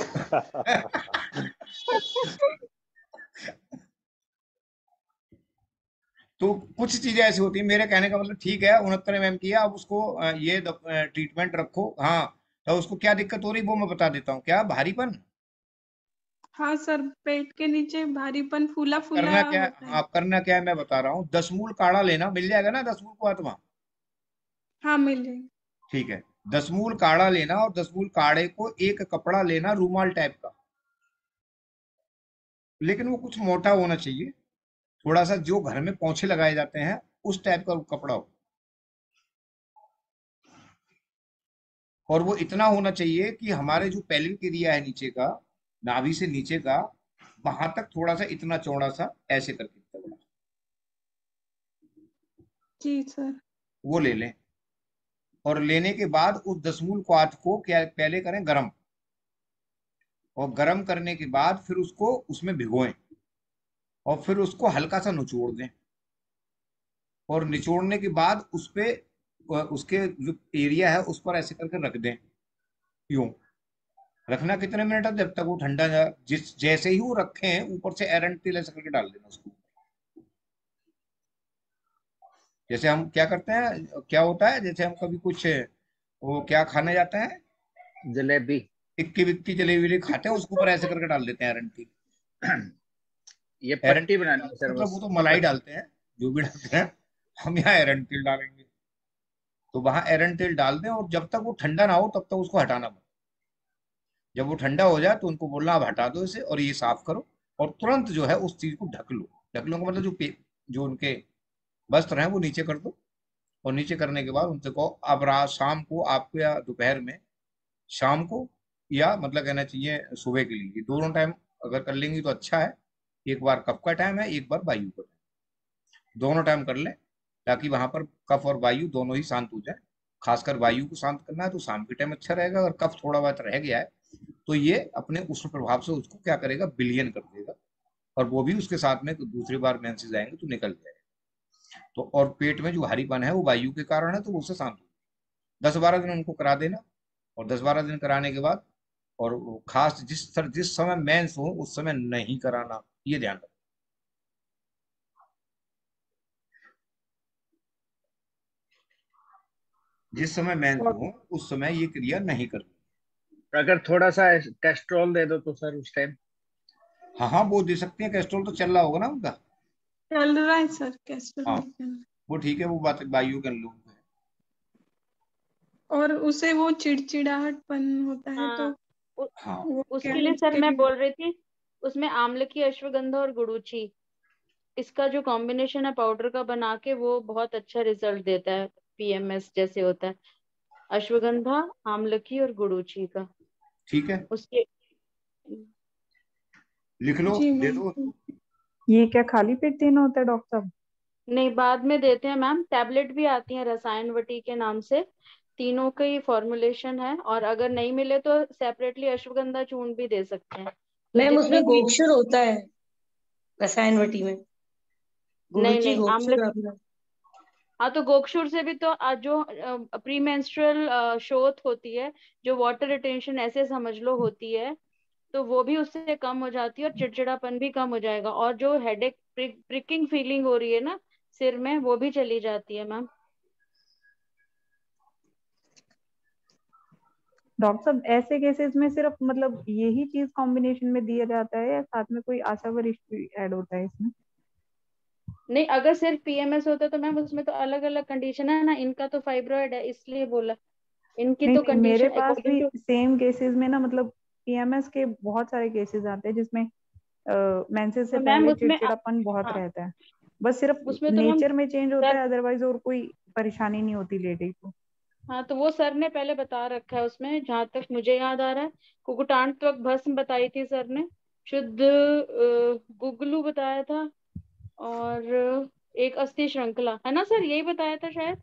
तो कुछ चीजें ऐसी होती है, मेरे कहने का मतलब ठीक है 69 mm की है, अब उसको ये ट्रीटमेंट रखो। हाँ, तो उसको क्या दिक्कत हो रही वो मैं बता देता हूँ। क्या भारीपन, हाँ सर, पेट के नीचे भारीपन फूला फूला करना क्या है, होता है। हाँ करना क्या है मैं बता रहा हूँ। 10 मूल काढ़ा लेना, मिल जाएगा ना 10 मूल को आत्मा? हाँ मिल जाएगी। ठीक है, 10 मूल काढ़ा लेना, और 10 मूल काढ़े को एक कपड़ा लेना रूमाल टाइप का, लेकिन वो कुछ मोटा होना चाहिए, थोड़ा सा जो घर में पोंछे लगाए जाते हैं उस टाइप का कपड़ा हो, और वो इतना होना चाहिए कि हमारे जो पेल्विक एरिया है नीचे का, नाभि से नीचे का, वहां तक थोड़ा सा इतना चौड़ा सा, ऐसे करके इतना बड़ा, जी सर। वो ले लें। और लेने के बाद उस 10 मूल क्वाथ को क्या पहले करें गरम, और गरम करने के बाद फिर उसको उसमें भिगोएं, और फिर उसको हल्का सा निचोड़ दें, और निचोड़ने के बाद उस पे उसके जो एरिया है उस पर ऐसे करके रख दें। यूं रखना कितने मिनट है, जब तक वो ठंडा जिस जैसे ही वो रखें, ऊपर से एरंड तेल ऐसे करके डाल देना उसको। जैसे हम क्या करते हैं, क्या होता है, जैसे हम कभी कुछ वो क्या खाने जाते हैं, जलेबी। इक्की विक्की जलेबी वलेबी खाते हैं, उसके ऊपर ऐसे करके डाल देते हैं एरंड तेल। ये एरंड पट्टी बनानी है सर मतलब वो बस। तो मलाई डालते हैं, जो भी डालते हैं, हम यहाँ एरंड तेल डालेंगे। तो वहां एरंड तेल डाल दें, और जब तक वो ठंडा ना हो तब तक उसको हटाना मत। जब वो ठंडा हो जाए तो उनको बोलना आप हटा दो इसे, और ये साफ करो, और तुरंत जो है उस चीज को ढक लो। ढक लो का मतलब जो उनके वस्त्र हैं वो नीचे कर दो, और नीचे करने के बाद उनसे कहो अब रात शाम को आपको, या दोपहर में, शाम को, या मतलब कहना चाहिए सुबह के लिए, ये दोनों टाइम अगर कर लेंगी तो अच्छा है। एक बार कफ का टाइम है, एक बार वायु का टाइम, दोनों टाइम कर लें, ताकि वहां पर कफ और वायु दोनों ही शांत हो जाए। खासकर वायु को शांत करना है तो शाम के टाइम अच्छा रहेगा। अगर कफ थोड़ा बहुत रह गया है तो ये अपने उष्ण प्रभाव से उसको क्या करेगा, विलयन कर देगा, और वो भी उसके साथ में दूसरी बार मेंसेस आएंगे तो निकल जाएगा। तो और पेट में जो भारीपन है वो वायु के कारण है, तो वो उससे शांत हो। 10-12 दिन उनको करा देना, और 10-12 दिन कराने के बाद, और वो खास जिस समय मेंस हो उस समय नहीं कराना, ये ध्यान रखना। जिस समय मेंस और हो उस समय ये क्रिया नहीं करनी। अगर थोड़ा सा कैस्ट्रोल दे दो तो सर उस टाइम। हाँ हाँ, वो दे सकते हैं, कैस्ट्रोल तो चल रहा होगा ना उनका। चल रहा है सर, कैसे हाँ चल रहा है। वो ठीक है, वो बात वायु के अनुरूप है। और उसे वो चिड़चिड़ाहटपन होता है तो हाँ हाँ वो क्या उसके है लिए सर उसके मैं लिए? बोल रही थी, उसमें आम्लकी, अश्वगंधा और गुड़ूची, इसका जो कॉम्बिनेशन है पाउडर का बना के, वो बहुत अच्छा रिजल्ट देता है। पीएमएस जैसे होता है, अश्वगंधा, आम्लकी और गुड़ूची का। ठीक है, उसके लिख लो, जी दे मैम। दो। ये क्या खाली पेट देना होता है डॉक्टर साहब? नहीं, बाद में देते हैं मैम, टैबलेट भी आती है रसायन वटी के नाम से, तीनों का ही फॉर्मुलेशन है, और अगर नहीं मिले तो सेपरेटली अश्वगंधा चूर्ण भी दे सकते हैं। तो मैम जितनी उसमें भी, गोक्षुर होता है रसायन वटी में, नहीं गुरुचि नहीं गोक्षुर आम्लकी, अपना। हाँ तो गोक्षुर से भी तो जो प्री मेंस्ट्रुअल शोथ होती है, जो वाटर रिटेंशन ऐसे समझ लो होती है, तो वो भी उससे कम हो जाती है, और चिड़चिड़ापन भी कम हो जाएगा, और जो हेडेक, प्रिकिंग फीलिंग हो रही है ना सिर में, वो भी चली जाती है मैम। डॉक्टर साहब ऐसे केसेस में सिर्फ मतलब यही चीज कॉम्बिनेशन में दिया जाता है या साथ में कोई आशा वरिष्ठ भी ऐड होता है इसमें? नहीं, अगर सिर्फ पीएमएस होता तो मैम उसमें तो अलग अलग कंडीशन है ना, इनका तो फाइब्रॉइड है इसलिए बोला, इनकी नहीं तो नहीं, मेरे कंडीशन पास अकॉर्डिंग भी टू। सेम केसेस में ना मतलब पीएमएस के बहुत सारे केसेस आते हैं जिसमें मेंसेस से तो मैम पहले उसमें चिड़चिड़ापन बहुत हाँ, रहता है, बस सिर्फ उसमें तो मैम नेचर में चेंज होता सर, है, अदरवाइज और कोई परेशानी नहीं होती लेडी को। हाँ तो वो सर ने पहले बता रखा है उसमें, जहां तक मुझे याद आ रहा है। कुकुटांतक भस्म बताई थी सर ने, शुद्ध गुगलू बताया था, और एक अस्थि श्रृंखला है ना सर, यही बताया था शायद।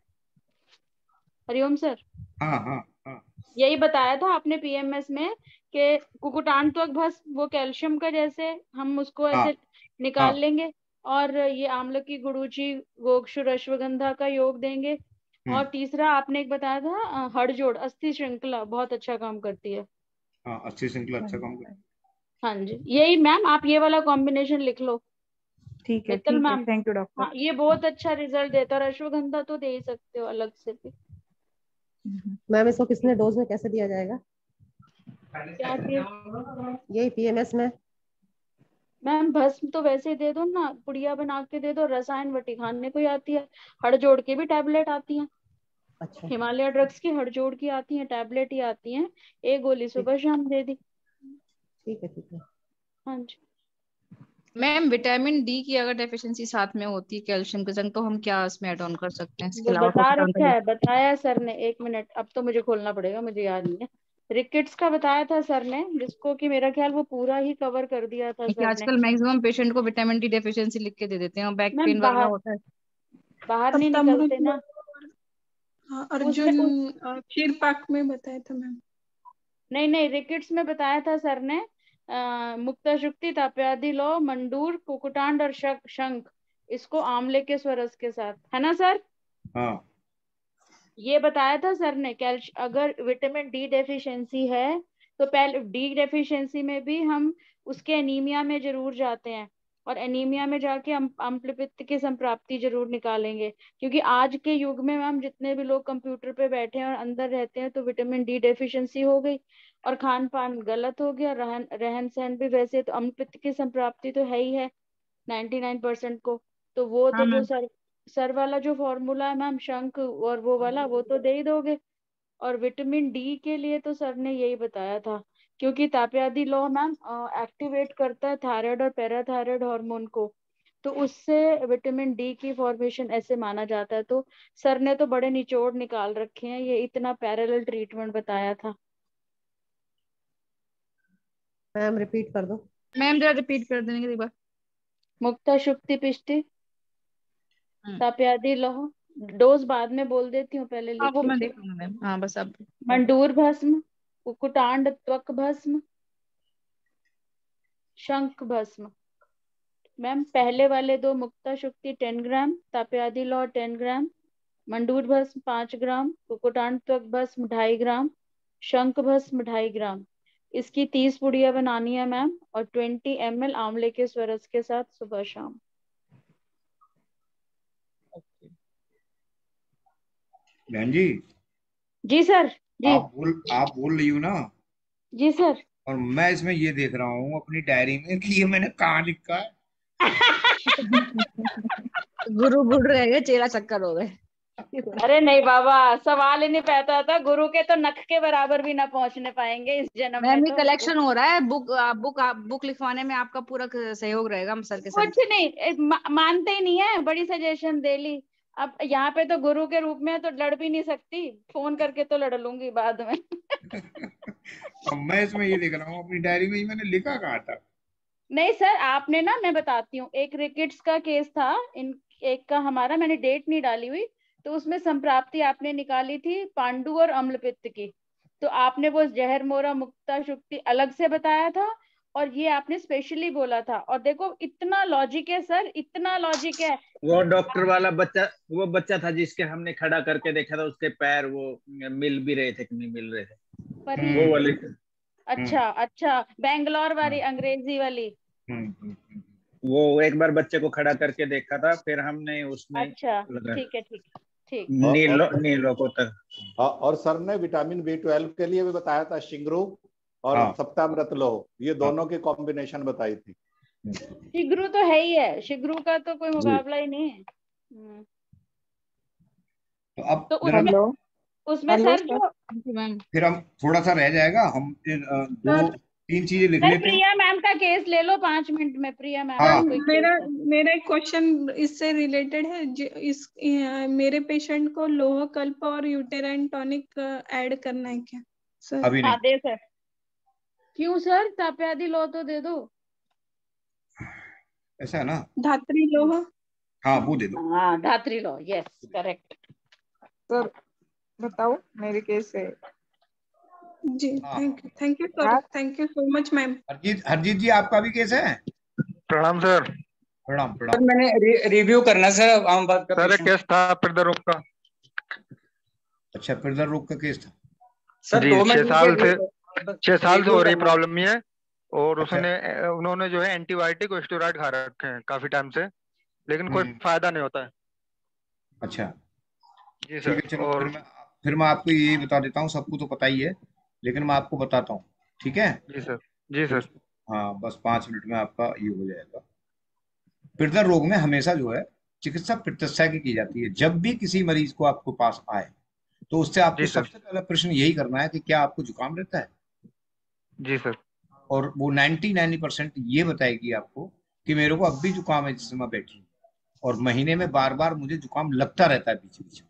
हरिओम सर, हाँ हाँ हाँ यही बताया था आपने पीएमएस में कि कुकुटांतक भस्म वो कैल्शियम का, जैसे हम उसको हाँ ऐसे निकाल हाँ लेंगे, और ये आम्लकी गुडुचि गोक्षुर अश्वगंधा का योग देंगे। और तीसरा आपने एक बताया था हड़जोड़ अस्थि श्रृंखला, बहुत अच्छा काम करती है। हाँ, अच्छी श्रृंखला अच्छा काम कर। हाँ जी, यही मैम, आप ये वाला कॉम्बिनेशन लिख लो ठीक है मित्तल ठीक है, मैम। Thank you doctor. हाँ, ये बहुत अच्छा रिजल्ट देता है, और अश्वगंधा तो दे ही सकते हो अलग से भी। मैम इसको किसने डोज में कैसे दिया जाएगा? क्या चीज? यही पीएमएस में? मैम भस्म तो वैसे ही दे दो ना, पुड़िया बना के दे दो, रसायन वटी खाने को ही आती है, हड़जोड़ की भी टैबलेट आती है। अच्छा हिमालय ड्रग्स की हड़जोड़ की आती है, टैबलेट ही आती है, एक गोली सुबह शाम दे दी। ठीक है ठीक है। हाँ जी। मैम विटामिन डी की अगर डेफिशिएंसी साथ में होती है कैल्शियम के संग, तो हम क्या इसमें ऐड ऑन कर सकते हैं इसके वो अलावा बता रखा है, बताया सर ने, एक मिनट अब तो मुझे खोलना पड़ेगा, मुझे याद नहीं है। रिकेट्स का बताया था सर ने, जिसको कि मेरा ख्याल वो पूरा ही कवर कर दिया था कि सर ने। आजकल मैक्सिमम पेशेंट को विटामिन डी डेफिशिएंसी लिख के दे देते हैं और बैक मैम पेन वगैरह बाहर होता है। बाहर नहीं निकलते ना। हाँ, उसमें अर्जुन क्षीर पाक में बताया था मैम। नहीं नहीं, रिकेट्स में बताया था सर ने, मुक्ता शुक्ति ताप्यादि लो मंडूर कुकुटांड और शंख, इसको आंवले के स्वरस के साथ, है ना सर? हाँ ये बताया था सर ने। अगर विटामिन डी डेफिशिएंसी है तो पहले डी डेफिशिएंसी में भी हम उसके एनीमिया में जरूर जाते हैं, और एनीमिया में जाके हम अम्लपित्त की संप्राप्ति जरूर निकालेंगे, क्योंकि आज के युग में मैम जितने भी लोग कंप्यूटर पे बैठे हैं और अंदर रहते हैं, तो विटामिन डी डेफिशिएंसी हो गई, और खान पान गलत हो गया, रहन रहन सहन भी वैसे, तो अम्लपित्त की संप्राप्ति तो है ही है 99% को। तो वो हाँ तो जो मैम। सर वाला जो फॉर्मूला है मैम, शंख और वो वाला, वो तो दे ही दोगे। और विटामिन डी के लिए तो सर ने यही बताया था, क्योंकि ताप्यादी लॉ मैम एक्टिवेट करता है थायराइड और पैराथायराइड हार्मोन को, तो उससे विटामिन डी की फॉर्मेशन ऐसे माना जाता है। तो सर ने तो बड़े निचोड़ निकाल रखे हैं, ये इतना पैरेलल ट्रीटमेंट बताया था। मैम रिपीट कर दो। मैम जरा रिपीट कर देंगे एक बार। मुक्ता शुक्ति पिष्टि ताप्यादी लौह, डोज बाद में बोल देती हूँ, पहले हाँ लिख वो मैं लीजिए। देख लूंगा मैम। हाँ बस अब मंडूर भस्म, कुकुटांड त्वक भस्म, शंख भस्म। मैम पहले वाले दो, मुक्ता शुक्ति 10 ग्राम, ताप्यादी लौ 10 ग्राम, मंडूर भस्म 5 ग्राम, कुकुटांड त्वक भस्म 2.5 ग्राम, शंख भस्म 2.5 ग्राम। इसकी 30 पुड़िया बनानी है मैम, और 20 ml आंवले के स्वरस के साथ सुबह शाम। बहन जी। जी सर। जी आप बोल रही हो ना, जी सर। और मैं इसमें ये देख रहा हूँ अपनी डायरी में कि ये मैंने कहाँ लिखा है। गुरु गुड़ रह गए, चेला चक्कर हो गए। अरे नहीं बाबा, सवाल ही नहीं पैदा था, गुरु के तो नख के बराबर भी ना पहुंचने पाएंगे इस जन्म में। मैम ये तो कलेक्शन हो रहा है, बुक लिखवाने में आपका पूरा सहयोग रहेगा हम सर के साथ। कुछ नहीं, मानते ही नहीं है, बड़ी सजेशन दे ली। अब यहाँ पे तो गुरु के रूप में तो लड़ भी नहीं सकती, फोन करके तो लड़ लूंगी बाद में। अब मैं इसमें ये देख रहा हूँ अपनी डायरी में, ये मैंने लिखा कहाँ था। नहीं सर, आपने ना, मैं बताती हूँ, एक रिकेट्स का केस था, इन एक का हमारा, मैंने डेट नहीं डाली हुई, तो उसमें संप्राप्ति आपने निकाली थी पांडु और अम्लपित्त की, तो आपने वो जहर मोरा मुक्ता शुक्ति अलग से बताया था, और ये आपने स्पेशली बोला था। और देखो इतना लॉजिक है सर, इतना लॉजिक है। वो डॉक्टर वाला बच्चा, वो बच्चा था जिसके हमने खड़ा करके देखा था, उसके पैर वो मिल भी रहे थे कि नहीं मिल रहे थे, वो वाले। अच्छा अच्छा, बेंगलोर वाली अंग्रेजी वाली। वो एक बार बच्चे को खड़ा करके देखा था, फिर हमने उसमें अच्छा लगा। ठीक है ठीक है ठीक। नीलो को तक। और सर ने विटामिन B12 के लिए भी बताया था शिंगरू और हाँ। सप्तामृत लोह, ये दोनों की कॉम्बिनेशन बताई थी। शिग्रू तो है ही है, शिग्रू का तो कोई मुकाबला ही नहीं है। तो अब तो जरा उसमें हेलो सर जो मैम फिर हम थोड़ा सा रह जाएगा, हम दो तीन चीजें लिख सर लेते हैं। प्रिया मैम का केस ले लो 5 मिनट में। प्रिया मैम हाँ। का कोई मेरा केस है। मेरा एक क्वेश्चन इससे रिलेटेड है। मेरे पेशेंट को लोह कल्प और यूटेराइन टॉनिक ऐड करना है क्या सर? अभी हाँ नहीं। दे सर। क्यों सर, ताप्यादि लो तो दे दो। ऐसा है ना? धात्री लोह। हाँ वो दे दो। हाँ धात्री लो, यस करेक्ट। सर बताओ मेरे केस से। जी हाँ। Thank you sir, thank you so much ma'am. Harjeet ji आपका भी केस है? प्रणाम सर। प्रणाम सर प्रणाम। मैंने रिव्यू करना सर, आम बात का सर केस था प्रदरोग का। अच्छा, फिर रोग का केस था। सर। जी 2 मिनट 6 साल से हो रही करना। प्रॉब्लम ये। और अच्छा। उन्होंने जो है एंटीबायोटिक और स्टेरॉइड खा रखे हैं काफी टाइम से, लेकिन कोई फायदा नहीं होता है। अच्छा जी ठीक है, सर। चलो और फिर मैं आपको ये बता देता हूँ, सबको तो पता ही है लेकिन मैं आपको बताता हूँ, ठीक है? जी सर। जी सर। हाँ बस 5 मिनट में आपका ये हो जाएगा। पित्त रोग में हमेशा जो है चिकित्सा प्रत्यक्षा की जाती है। जब भी किसी मरीज को आपको पास आए तो उससे आपको जी सर। सबसे पहला प्रश्न यही करना है कि क्या आपको जुकाम रहता है। जी सर। और वो 99% ये बताएगी आपको कि मेरे को अब भी जुकाम है जिससे मैं बैठी हूँ, और महीने में बार बार मुझे जुकाम लगता रहता है बीच बीच में।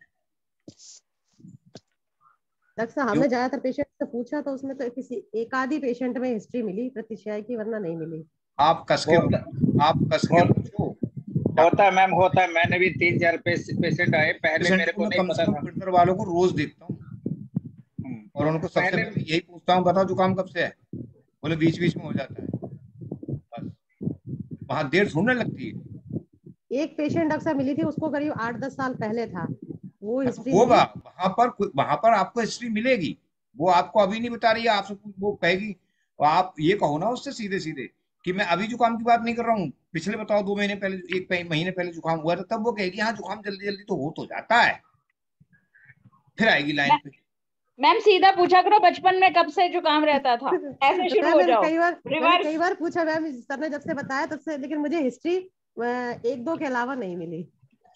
डॉक्टर साहब हमने ज्यादातर पेशेंट से पूछा तो उसमें तो किसी एक आधी पेशेंट में हिस्ट्री मिली प्रतिशय की, वरना नहीं मिली। आप कस के पूछो। होता है मैम, होता है। मैंने भी 3-4 पेशेंट आए, पहले पेशेंट मेरे को को मैं नहीं कम से पता कम था। प्रिंटर वालों को रोज देखता हूँ और उनको सबसे पहले पहले यही पूछता हूँ, बताओ जुकाम कब से है? बोले बीच बीच में हो जाता है। बस वहां देर थोड़ने लगती है। एक पेशेंट डॉक्टर साहब मिली थी, उसको करीब 8-10 साल पहले था, वो हिस्ट्री होगा मिली। वहां पर आपको हिस्ट्री मिलेगी। वो आपको अभी नहीं बता रही है, आपसे वो कहेगी। और आप ये कहो ना उससे सीधे सीधे कि मैं अभी जुकाम की बात नहीं कर रहा हूँ, पिछले बताओ 2 महीने पहले, 1 महीने पहले जुकाम हुआ था, तब वो कहेगी हाँ जुकाम जल्दी जल्दी तो हो तो जाता है। फिर आएगी लाइन पे। मैम सीधा पूछा करो बचपन में कब से जुकाम रहता था, ऐसे शुरू हो जाओ। मैंने कई बार पूछा मैम, सर ने जब से बताया तब से, लेकिन मुझे हिस्ट्री 1-2 के अलावा नहीं मिली।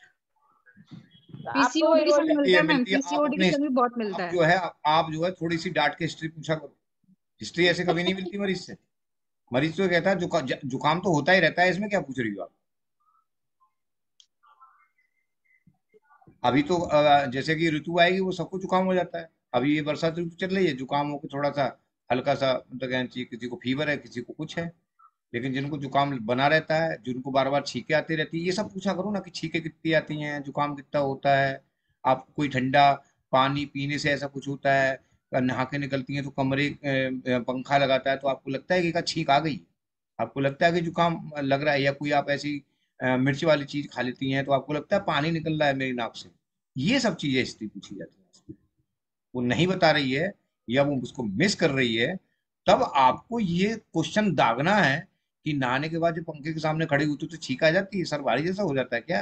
पीसीओडी भी सब मिलता है मैम, मिलती है। पीसीओडी भी सब बहुत मिलता है। जो है आप जो है थोड़ी सी डांट के हिस्ट्री पूछा करो। हिस्ट्री ऐसे कभी नहीं मिलती मरीज से। मरीज तो कहता है जुकाम तो होता ही रहता है, इसमें क्या पूछ रही हो आप? अभी तो जैसे कि ऋतु आएगी वो सबको जुकाम हो जाता है। अभी ये बरसात ऋतु चल रही है, जुकाम हो के थोड़ा सा हल्का सा मतलब कहना चाहिए, किसी को फीवर है किसी को कुछ है। लेकिन जिनको जुकाम बना रहता है, जिनको बार बार छींके आती रहती है, ये सब पूछा करो ना कि छींके कितनी आती हैं, जुकाम कितना होता है, आपको कोई ठंडा पानी पीने से ऐसा कुछ होता है, नहा के निकलती हैं तो कमरे पंखा लगाता है तो आपको लगता है कि का छींक आ गई, आपको लगता है कि जुकाम लग रहा है, या कोई आप ऐसी मिर्च वाली चीज खा लेती हैं तो आपको लगता है पानी निकल रहा है मेरी नाक से। ये सब चीजें हिस्ट्री पूछी जाती है। वो नहीं बता रही है या वो उसको मिस कर रही है, तब आपको ये क्वेश्चन दागना है कि नहाने के बाद जो पंखे के सामने खड़ी होती तो छींक आ जाती है, सर भारी जैसा हो जाता है क्या?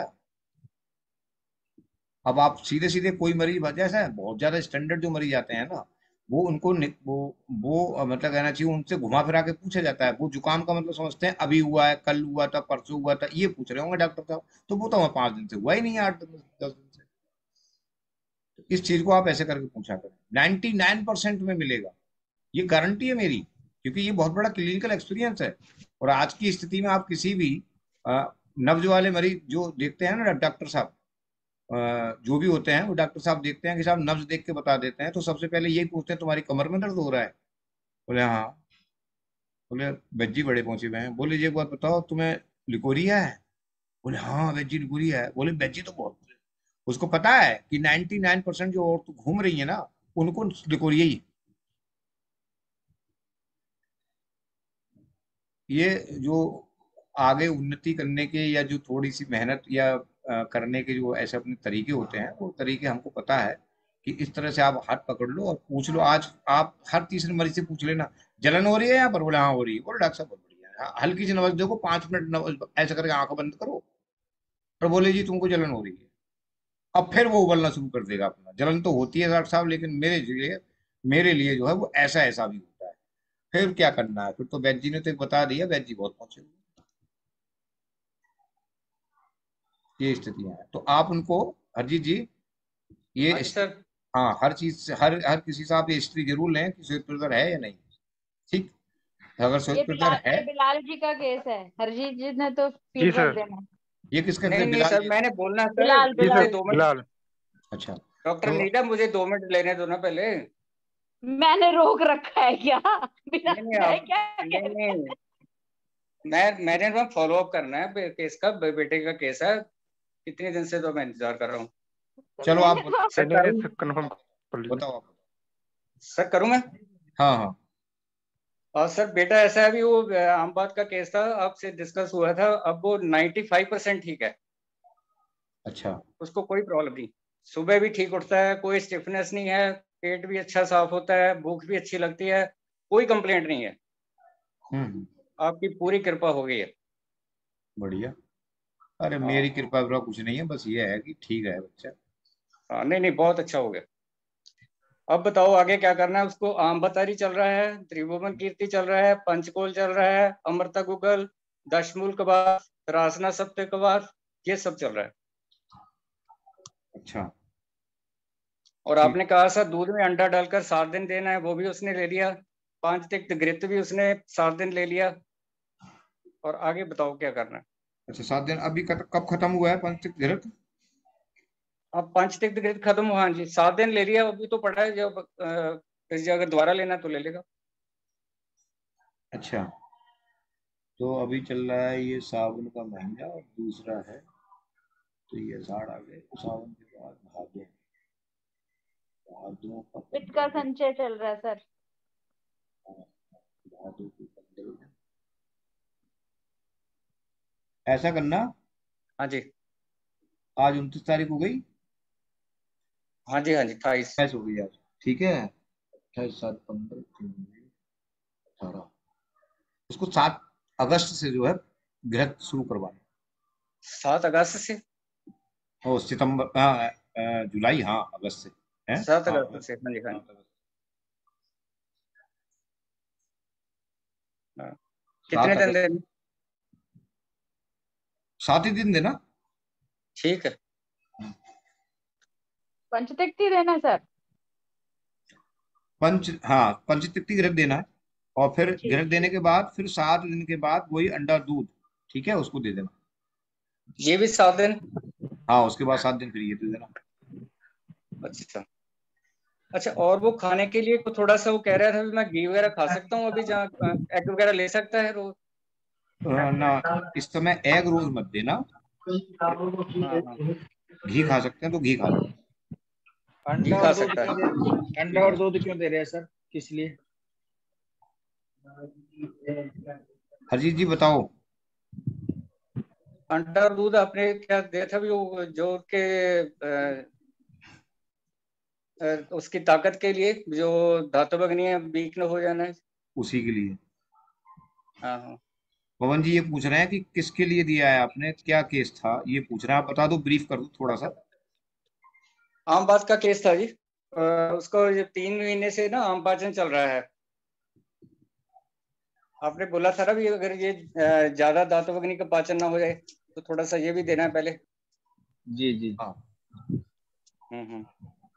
अब आप सीधे सीधे कोई मरीज जैसा है, बहुत ज्यादा स्टैंडर्ड जो मरीज आते हैं ना, वो उनको वो मतलब कहना चाहिए उनसे घुमा फिरा के पूछा जाता है। वो जुकाम का मतलब समझते हैं अभी हुआ है, कल हुआ था, परसों हुआ था, ये पूछ रहे होंगे डॉक्टर साहब। तो वो तो हमें 5 दिन से हुआ ही नहीं है, 8-10 दिन से। तो इस चीज को आप ऐसे करके पूछा करें, 99% में मिलेगा, ये गारंटी है मेरी, क्योंकि ये बहुत बड़ा क्लिनिकल एक्सपीरियंस है। और आज की स्थिति में आप किसी भी नब्ज वाले मरीज जो देखते हैं ना डॉक्टर साहब, जो भी होते हैं वो डॉक्टर साहब देखते हैं कि साहब नब्ज देख के बता देते हैं, तो सबसे पहले यही पूछते हैं तुम्हारी कमर में दर्द हो रहा है? बोले हाँ। बोले बेज्जी बड़े पहुंचे हुए हैं, बोले ये एक बात बताओ तुम्हें लिकोरिया है? बोले हाँ बेज्जी लिकोरिया है। बोले बेज्जी तो बहुत, उसको पता है कि 99% जो औरत घूम रही है ना उनको लिकोरिया ही। ये जो आगे उन्नति करने के या जो थोड़ी सी मेहनत या करने के जो ऐसे अपने तरीके होते हैं, वो तरीके हमको पता है कि इस तरह से आप हाथ पकड़ लो और पूछ लो। आज आप हर तीसरे मरीज से पूछ लेना जलन हो रही है यहाँ पर? बोले हाँ हो रही है। बोले डॉक्टर साहब बहुत बढ़िया है, हल्की सी नवज देखो, 5 मिनट नवज ऐसा करके आंख बंद करो और बोले जी तुमको जलन हो रही है। अब फिर वो उबलना शुरू कर देगा अपना। जलन तो होती है डॉक्टर साहब, लेकिन मेरे लिए जो है वो ऐसा ऐसा भी होता है। फिर क्या करना है? फिर तो वैद्य जी ने तो एक बता दिया, वैद्य जी बहुत पहुंचे हुए हैं। ये स्थितियां हैं, तो आप उनको, हरजीत जी, ये हाँ जी सर। हाँ, हर चीज से हर हर किसी से आप ये हिस्ट्री जरूर लें कि श्वेत प्रेशर है या नहीं। ठीक, अगर श्वेत प्रेशर है। ये बिलाल जी का केस है, हरजीत जी ने तो जी फीडबैक सर। देना है। ये किसका? नहीं नहीं बिलाल सर, जी? मैंने बोलना सर, बिलाल जी मुझे सर, 2 मिनट। बिलाल। अच्छा, डॉक्टर तो नीता, मुझे 2 मिनट लेने दो ना पहले। मैंने रोक रखा है क्या? बिना नहीं नहीं मैं आप, क्या नहीं कह नहीं, मैंने ना फॉलो अप करना है केस का, बेटे का केस है। कितने दिन से तो मैं इंतजार कर रहा हूँ। चलो आप मैंने तो सर नहीं करूँ? नहीं, कंफर्म कर लीजिए। बताओ आप। सर करूँ मैं? हाँ हाँ। और सर बेटा ऐसा है, अभी वो आम बात का केस था, आपसे डिस्कस हुआ था, अब वो 95% ठीक है। अच्छा। उसको कोई प्रॉब्लम नहीं, सुबह भी ठीक उठता है, कोई स्टिफनेस नहीं है, पेट भी अच्छा साफ होता है, भूख भी अच्छी लगती है, कोई कंप्लेंट नहीं है। हम्म। आपकी पूरी कृपा हो गई है। बढ़िया। अरे हाँ मेरी कृपा विपा कुछ नहीं है, बस ये है कि ठीक है बच्चा। हाँ, नहीं नहीं, बहुत अच्छा हो गया। अब बताओ आगे क्या करना है उसको? आम्बतारी चल रहा है, त्रिभुवन कीर्ति चल रहा है, पंचकोल चल रहा है, अमृता गुगल, दशमूल कबाब, रासना सप्ते कबाब, ये सब चल रहा है। अच्छा। और ठीक। आपने कहा सर दूध में अंडा डालकर 7 दिन देना है, वो भी उसने ले लिया। 5 तिक्त घृत भी उसने 7 दिन ले लिया। और आगे बताओ क्या करना है? अच्छा, 7 दिन अभी कब खत्म हुआ है पंचतिक घृत? अब 5 तिक्त घृत खत्म हुआ, हाँ जी, 7 दिन ले लिया, अभी तो पड़ा है, जब फिर अगर दोबारा लेना तो ले लेगा। अच्छा, तो अभी चल रहा है ये सावन का महीना और दूसरा है, तो ये आषाढ़ आ गए, तो सावन के बाद भादो। भादो का पित्त का 15 दिन। संचय चल रहा है सर। हाँ, भादो के 15 दिन। ऐसा करना, हाँ जी। आज 29 तारीख हो गई। हाँ जी, हाँ जी, 28। 28 हो गई आज। ठीक है, 28 7 15 18, उसको 7 अगस्त से जो है गृह शुरू करवाना। 7 अगस्त से? ओ सितंबर, हाँ, जुलाई, हाँ अगस्त से है। 7 हाँ अगस्त अगस्त। से, हाँ जी, हाँ हाँ, जी। अगस्त। हाँ। 7 कितने दिन अगस्त, देना? 7 ही दिन देना। ठीक है। पंचतिक्ती देना है सर। हाँ, पंचतिथि घृत देना है, और फिर ठीक घृत देने के बाद फिर 7 दिन के बाद वही अंडा दूध, ठीक है, उसको दे देना। ये भी 7 दिन? हाँ, उसके बाद 7 दिन फिर ये दे देना। अच्छा अच्छा, और वो खाने के लिए थोड़ा सा वो कह रहा था भी मैं घी वगैरह खा सकता हूँ अभी, जहाँ एग वगैरह ले सकता है रोज? ना, इस समय एग रोज मत देना। हाँ हाँ, घी खा सकते हैं तो घी खा लो। घी अंडा खा और दूध सकता क्यों है। दे, अंडा और दूध क्यों दे रहे हैं सर, किस लिए? हरजीत जी बताओ। अंडा और दूध आपने क्या दिया था भी, वो जो के उसकी ताकत के लिए, जो धातु अग्नि है वीक न हो जाना है। उसी के लिए। हाँ हाँ। पवन जी ये पूछ रहे हैं कि किसके लिए दिया है आपने, क्या केस था, ये पूछ रहे हैं, आप बता दो, ब्रीफ कर दो थोड़ा सा। आम बात का केस था जी। उसको ये 3 महीने से ना आम पाचन चल रहा है। आपने बोला था ना भी अगर ये ज्यादा धातु अग्नि का पाचन ना हो जाए तो थोड़ा सा ये भी देना है पहले। जी जी। हाँ, हम्म।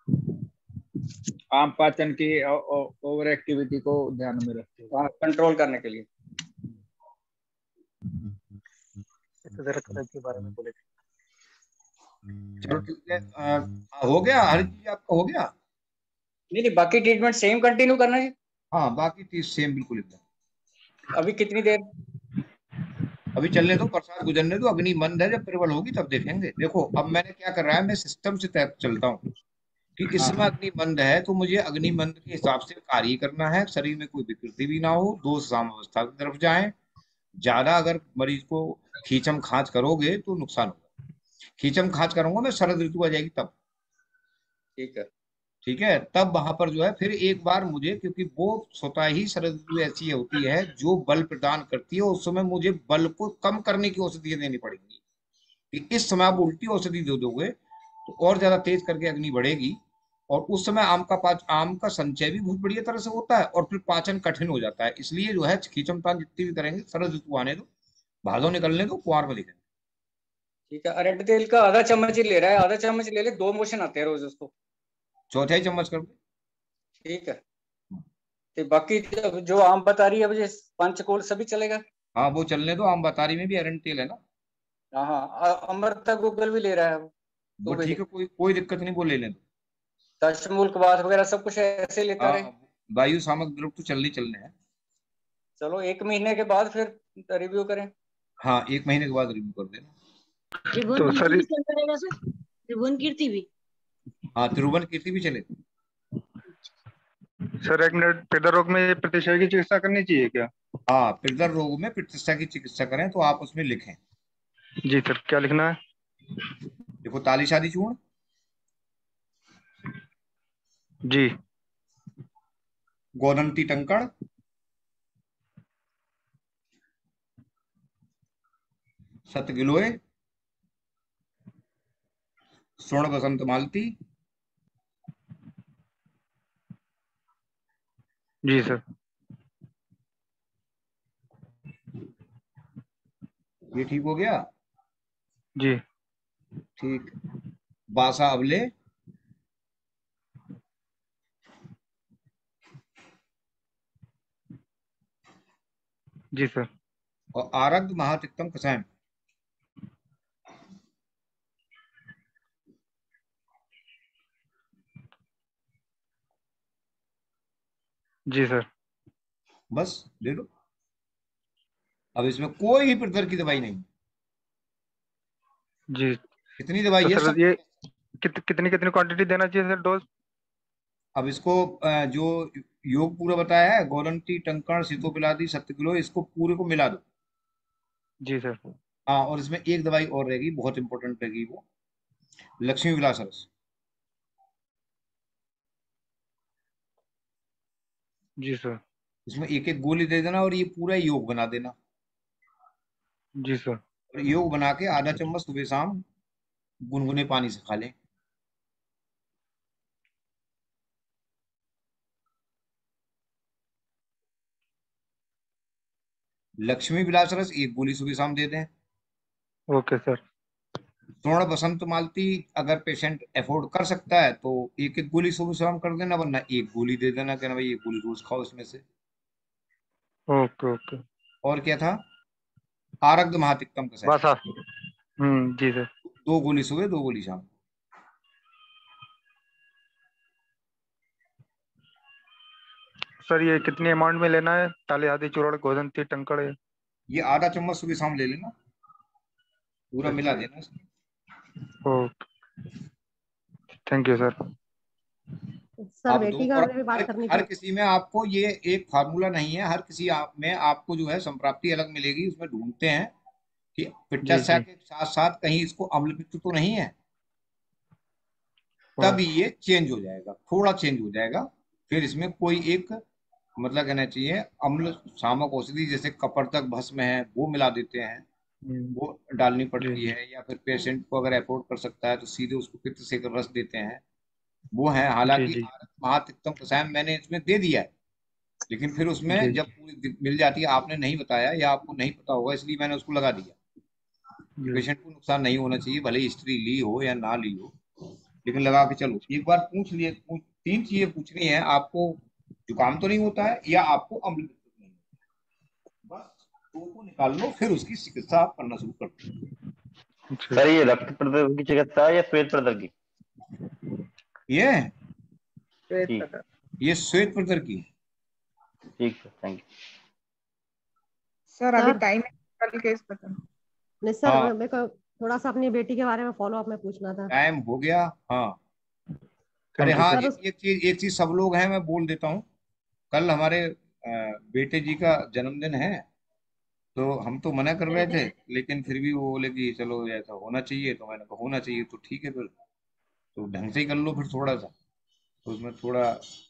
आम पाचन की ओवर एक्टिविटी को ध्यान में रखते हुए। हाँ, कंट्रोल करने के लिए। के बारे में बोले थे। चलो ठीक है, हो गया हरजीत जी, आपका हो गया? नहीं नहीं, बाकी ट्रीटमेंट सेम कंटिन्यू करना है। हाँ, बाकी चीज सेम बिल्कुल एकदम। अभी कितनी देर? अभी चलने दो, बरसात गुजरने दो, अग्नि मंद है, जब प्रबल होगी तब देखेंगे। देखो अब मैंने क्या कर रहा है, मैं सिस्टम से तय चलता हूँ कि इस हाँ समय हाँ। अग्नि मंद है तो मुझे अग्नि मंद के हिसाब से कार्य करना है, शरीर में कोई विकृति भी ना हो, दोष साम्यावस्था की तरफ जाए। ज्यादा अगर मरीज को खींचम खांच करोगे तो नुकसान होगा। खींचम खांच करूंगा मैं, शरद ऋतु आ जाएगी तब। ठीक है। ठीक है, तब वहां पर जो है फिर एक बार मुझे, क्योंकि वो स्वतः ही शरद ऋतु ऐसी होती है जो बल प्रदान करती है, उस समय मुझे बल को कम करने की औषधि देनी पड़ेगी। कि इस समय आप उल्टी औषधि दे दोगे तो और ज्यादा तेज करके अग्नि बढ़ेगी, और उस समय आम का संचय भी बहुत बढ़िया तरह से होता है, और फिर पाचन कठिन हो जाता है। इसलिए जो है खींचमतान जितनी भी करेंगे, शरद ऋतु आने दो, भादो निकलने दो, कुंवार में लिखेंगे। ठीक है, अरंडी तेल का आधा चम्मच ही ले रहा है, आधा चम्मच ले ले, 2 मोशन आते हैं रोज उसको। चौथाई चम्मच कर दो। ठीक है, तो बाकी जो आम बता रही है अब, ये पंचकोल सभी चलेगा? हाँ वो चलने दो, आम बतारी में भी अरंडी तेल है ना। हाँ, अमृता गूगल भी ले रहा है वो ठीक है, कोई दिक्कत नहीं, वो ले लें। दशमूल कबात वगैरह सब कुछ ऐसे लेता रहे। वायु सामक द्रव तो चलने हैं। चलो 1 महीने के बाद फिर रिव्यू करें। हाँ 1 महीने के बाद रिव्यू कर देना। त्रिभुवन कीर्ति भी चल करेगा सर? त्रिभुवन कीर्ति भी? हाँ त्रिभुवन कीर्ति भी चलेगा। सर 1 मिनट, पित्तर रोग में प्रतिष्ठा की चिकित्सा करनी चाहिए क्या? हाँ पित्तर रोग में प्रतिष्ठा की चिकित्सा करें तो आप उसमें लिखें। जी सर, क्या लिखना है? देखो तालिशादी चूर्ण जी, गोदंती टंकण, सतगिलोय, स्वर्ण बसंत मालती। जी सर। ये ठीक हो गया? जी ठीक। बासा अबले, जी सर। और आरग्ध महातिक्तम कषायम। जी सर। बस ले लो। अब इसमें कोई भी पित्तर की दवाई नहीं। जी। कितनी दवाई तो है सर ये कितनी क्वांटिटी देना चाहिए सर, डोज? अब इसको जो योग पूरा बताया है, गोलंटी टंकण सीतोपिलादी सत्य, इसको पूरे को मिला दो। जी सर। हाँ और इसमें एक दवाई और रहेगी, बहुत इंपॉर्टेंट रहेगी, वो लक्ष्मी विलास रस। जी सर। इसमें एक एक गोली दे देना और ये पूरा योग बना देना। जी सर। और योग बना के आधा चम्मच सुबह शाम गुनगुने पानी से खा लें। लक्ष्मी विलास रस 1 गोली सुबह शाम दे दें। Okay sir. स्वर्ण बसंत मालती अगर पेशेंट अफोर्ड कर सकता है तो एक एक गोली सुबह शाम कर देना, वरना 1 गोली दे देना, कहना भाई 1 गोली रोज खाओ इसमें से। Okay okay. और क्या था? आरग्ध महातिक्तम कषाय। बस जी सर। 2 गोली सुबह 2 गोली शाम। सर ये कितनी अमाउंट में लेना है? ताले आदि चूर्ण गोदंती टंकड़? ये आधा चम्मच सुबह शाम ले लेना, पूरा मिला देना इसमें। Okay, thank you sir. Sir बेटी का भी बात करनी हर किसी में आपको ये एक फार्मूला नहीं है, हर किसी में आपको जो है संप्राप्ति अलग मिलेगी। उसमें ढूंढते हैं कि पित्तशय के साथ साथ कहीं इसको अम्लपित्त तो नहीं है, तब ये चेंज हो जाएगा, थोड़ा चेंज हो जाएगा। फिर इसमें कोई एक मतलब कहना चाहिए अम्ल शामक औषधि, जैसे कपर्तक भस्म है वो मिला देते हैं, वो डालनी पड़ती है। या फिर पेशेंट को अगर अफोर्ड कर सकता है तो सीधे उसको पित्त से रस देते हैं, वो है। हालांकि महातिक्तम कषायम मैंने इसमें दे दिया है, लेकिन फिर उसमें जब पूरी मिल जाती है, आपने नहीं बताया या आपको नहीं पता होगा, इसलिए मैंने उसको लगा दिया। पेशेंट को नुकसान नहीं होना चाहिए, भले हिस्ट्री ली हो या ना ली हो, लेकिन लगा के चलो। एक बार पूछ लिए, 3 चीजें पूछनी है आपको। जुकाम तो नहीं होता है या आपको अम्ल नहीं होता है, बस 2 को निकाल लो, फिर उसकी चिकित्सा आप करना शुरू कर दो। सर ये रक्त प्रदर्शन की चिकित्सा है या श्वेत प्रदर्शन की? ये श्वेत प्रदर की। ठीक है, थैंक यू सर। अभी टाइम कल केस बता। नहीं सर, मेरे को थोड़ा सा अपनी बेटी के बारे में फॉलो अप में पूछना था। टाइम हो गया। हाँ अरे हाँ, एक चीज सब लोग हैं, मैं बोल देता हूँ। कल हमारे बेटे जी का जन्मदिन है, तो हम तो मना कर रहे थे, लेकिन फिर भी वो बोले कि चलो ऐसा होना चाहिए, तो मैंने कहा होना चाहिए तो ठीक है, फिर तो ढंग से ही कर लो फिर थोड़ा सा। तो उसमें थोड़ा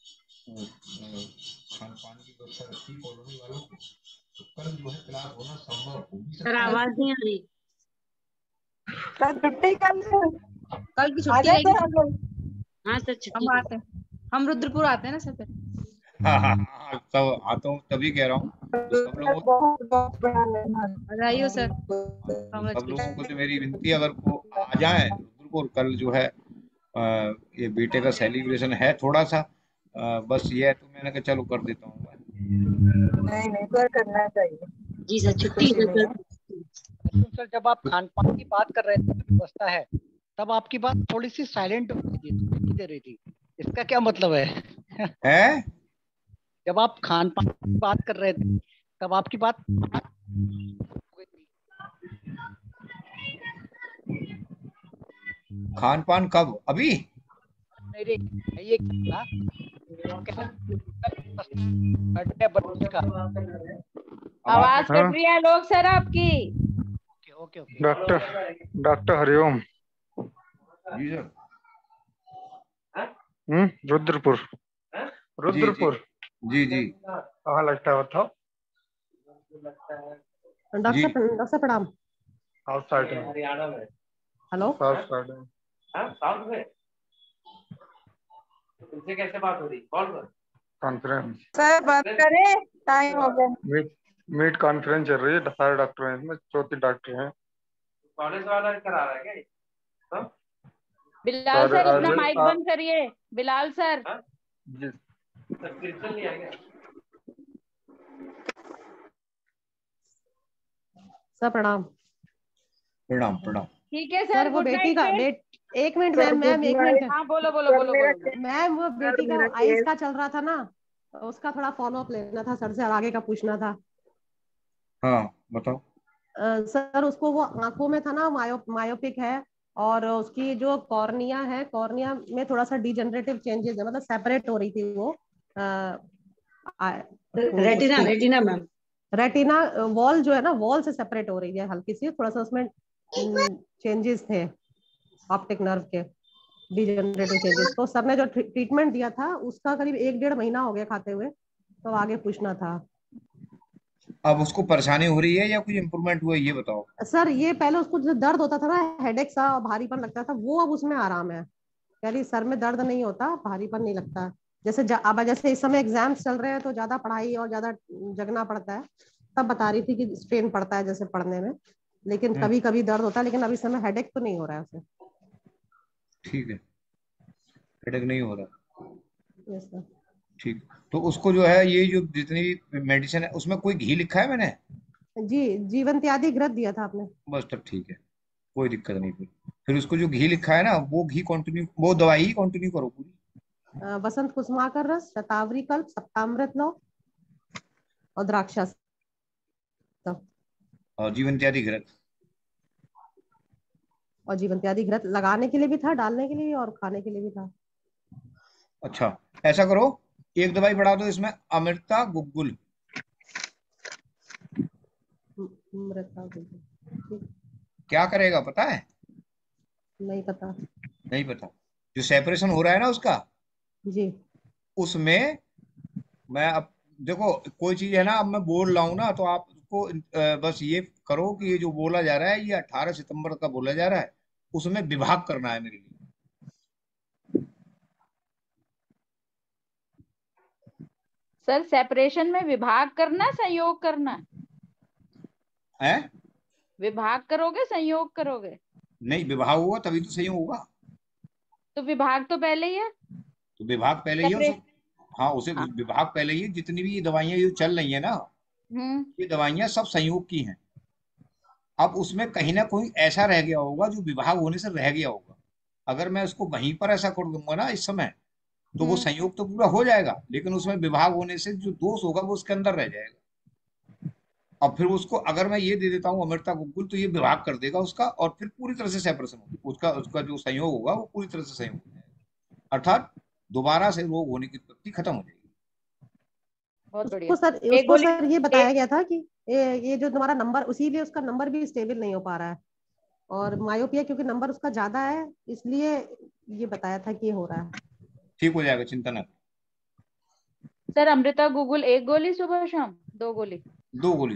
खान पान की व्यवस्था रखी कॉलोनी वालों को, तो कल जो है क्लास होना संभव हो। सर आवाज नहीं आ रही। सर छुट्टी कर कल की आ छुट्टी जाए रहेगी। सर हम लोग। हाँ सर छुट्टी हम आते हैं, हम रुद्रपुर आते हैं ना सर फिर। हाँ, तब आता हूँ, तभी कह रहा हूँ तो सब लोगों बधाई हो सर, सब लोगों को तो मेरी विनती है, अगर को आ जाए रुद्रपुर कल जो है ये बेटे का सेलिब्रेशन है थोड़ा सा, बस ये है, तो मैंने कहा चलो कर देता हूँ। नहीं नहीं सर, करना चाहिए। जी सर छुट्टी है सर। लेकिन सर जब आप खान पान की बात कर रहे थे, व्यवस्था है, तब आपकी बात थोड़ी सी साइलेंट हो रही थी, नहीं दे रही थी, इसका क्या मतलब है? है जब आप खान पान की बात कर रहे थे तब आपकी बात खान पान कब? अभी नहीं ये ना बर्थडे का आवाज कट रही है लोग सर आपकी। Okay okay. डॉक्टर हरिओम। जी सर। रुद्रपुर। रुद्रपुर जी जी कहाँ लगता है बताओ? डॉक्टर प्रणाम। साउथ साइड में। हरियाणा में। हेलो साउथ साइड में। साउथ में तुमसे कैसे बात हो रही? कॉल पर कॉन्फ्रेंस सर बात करें, टाइम हो गया। मीट कॉन्फ्रेंस चल रही है, सारे डॉक्टर हैं इसमें, 34 डॉक्टर हैं। कॉलेज वाला करा रहा है क्या? हाँ? बिलाल सर अपना माइक बंद करिए, बिलाल सर। जी सब्सक्रिप्शन नहीं आएगा सर प्रणाम। प्रणाम प्रणाम। ठीक है सर सर, वो गुड बेटी नाइट। का एक मिनट मैम एक मिनट। हाँ बोलो बोलो बोलो बोलो। मैम वो बेटी का आइस का चल रहा था ना, उसका थोड़ा फॉलो अप लेना था सर से, और आगे का पूछना था। हाँ बताओ। सर उसको वो आंखों में था ना, मायोपिक है, और उसकी जो कॉर्निया है, कॉर्निया में थोड़ा सा डिजेनरेटिव चेंजेस है, मतलब सेपरेट हो रही थी वो retina retina ma'am, retina wall जो है ना, वॉल से सेपरेट हो रही है हल्की सी, थोड़ा सा उसमें चेंजेस थे ऑप्टिक नर्व के, डिजेनरेटिव चेंजेस। तो सर ने जो ट्रीटमेंट दिया था उसका करीब 1-1.5 महीना हो गया खाते हुए, तो आगे पूछना था। अब उसको परेशानी हो रही है या कुछ इम्प्रूवमेंट हुआ है, ये बताओ। सर ये पहले उसको जो दर्द होता था ना, हेडेक सा और भारीपन लगता था, वो अब उसमें आराम है, कह रही सर में दर्द नहीं होता, भारीपन नहीं लगता। जैसे अब जैसे इस समय एग्जाम्स चल रहे हैं तो ज्यादा पढ़ाई और ज्यादा जगना पड़ता है, तब बता रही थी कि स्ट्रेन पड़ता है जैसे पढ़ने में, लेकिन कभी कभी दर्द होता है, लेकिन अभी समय हेडेक तो नहीं हो रहा है उसे। ठीक है, हेडेक नहीं हो रहा। Yes sir. ठीक, तो उसको जो है ये जो जितनी भी मेडिसिन है उसमें कोई घी लिखा है मैंने? जी जीवनत्यादि घृत दिया था आपने। बस तब ठीक है, कोई दिक्कत नहीं। फिर उसको जो घी लिखा है ना, वो घी कंटिन्यू, वो दवाई ही कंटिन्यू करो पूरी। वसंत कुसुमाकर रस, शतावरी कल्प, सप्तामृत लो और द्राक्षास और जीवन इत्यादि घृत। और जीवनत्यादि घृत लगाने के लिए भी था, डालने के लिए और खाने के लिए भी था। अच्छा, ऐसा करो, एक दवाई बढ़ा दो इसमें, अमृता गुग्गुल। क्या करेगा पता है? नहीं पता। नहीं पता। जो सेपरेशन हो रहा है ना उसका, जी उसमें मैं अब देखो, कोई चीज है ना, अब मैं बोल रहा हूँ ना, तो आप उसको बस ये करो कि ये जो बोला जा रहा है ये 18 सितंबर का बोला जा रहा है, उसमें विभाग करना है मेरे लिए। सर सेपरेशन में विभाग करना, संयोग करना है? विभाग करोगे संयोग करोगे? नहीं, विभाग होगा तभी तो सही होगा। तो विभाग तो पहले ही है। तो विभाग पहले ही है उसे, हाँ उसे विभाग पहले ही है। जितनी भी ये दवाइयां जो चल रही है ना, ये दवाइयां सब संयोग की हैं। अब उसमें कहीं ना कोई ऐसा रह गया होगा जो विभाग होने से रह गया होगा। अगर मैं उसको वहीं पर ऐसा कर दूंगा ना इस समय, तो वो संयोग तो पूरा हो जाएगा, लेकिन उसमें विभाग होने से जो दोष होगा वो उसके अंदर रह जाएगा। अब फिर उसको अगर मैं ये दे देता हूँ अमृता गुग्गुल, तो ये विभाग कर देगा उसका, और फिर पूरी तरह से सेपरेशन होगा उसका, उसका जो संयोग होगा वो पूरी तरह से संयोग हो जाएगा, अर्थात दोबारा से रोग होने की उत्पत्ति खत्म हो जाएगी। बहुत बढ़िया। उसको सर ये बताया गया था कि ये जो तुम्हारा नंबर, उसीलिए उसका नंबर भी स्टेबल नहीं हो पा रहा है, और मायोपिया क्योंकि नंबर उसका ज्यादा है, इसलिए ये बताया था कि ये हो रहा है। ठीक हो जाएगा, चिंता न। सर अमृता गूगल 1 गोली सुबह शाम, 2 गोली? 2 गोली।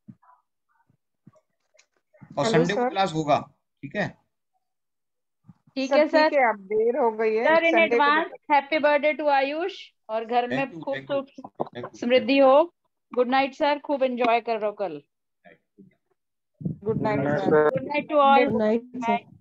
और संडे को क्लास होगा, ठीक है? ठीक सब है सर। ठीक है, अब देर हो गई है, सर इन संडे को advance happy birthday to Ayush, और घर में थैंक यू, खूब थैंक यू, सुख थैंक यू। समृद्धि हो। गुड नाइट सर, खूब एंजॉय कर रहे हो कल। Good night night sir. Sir. Good night to all. Good night sir.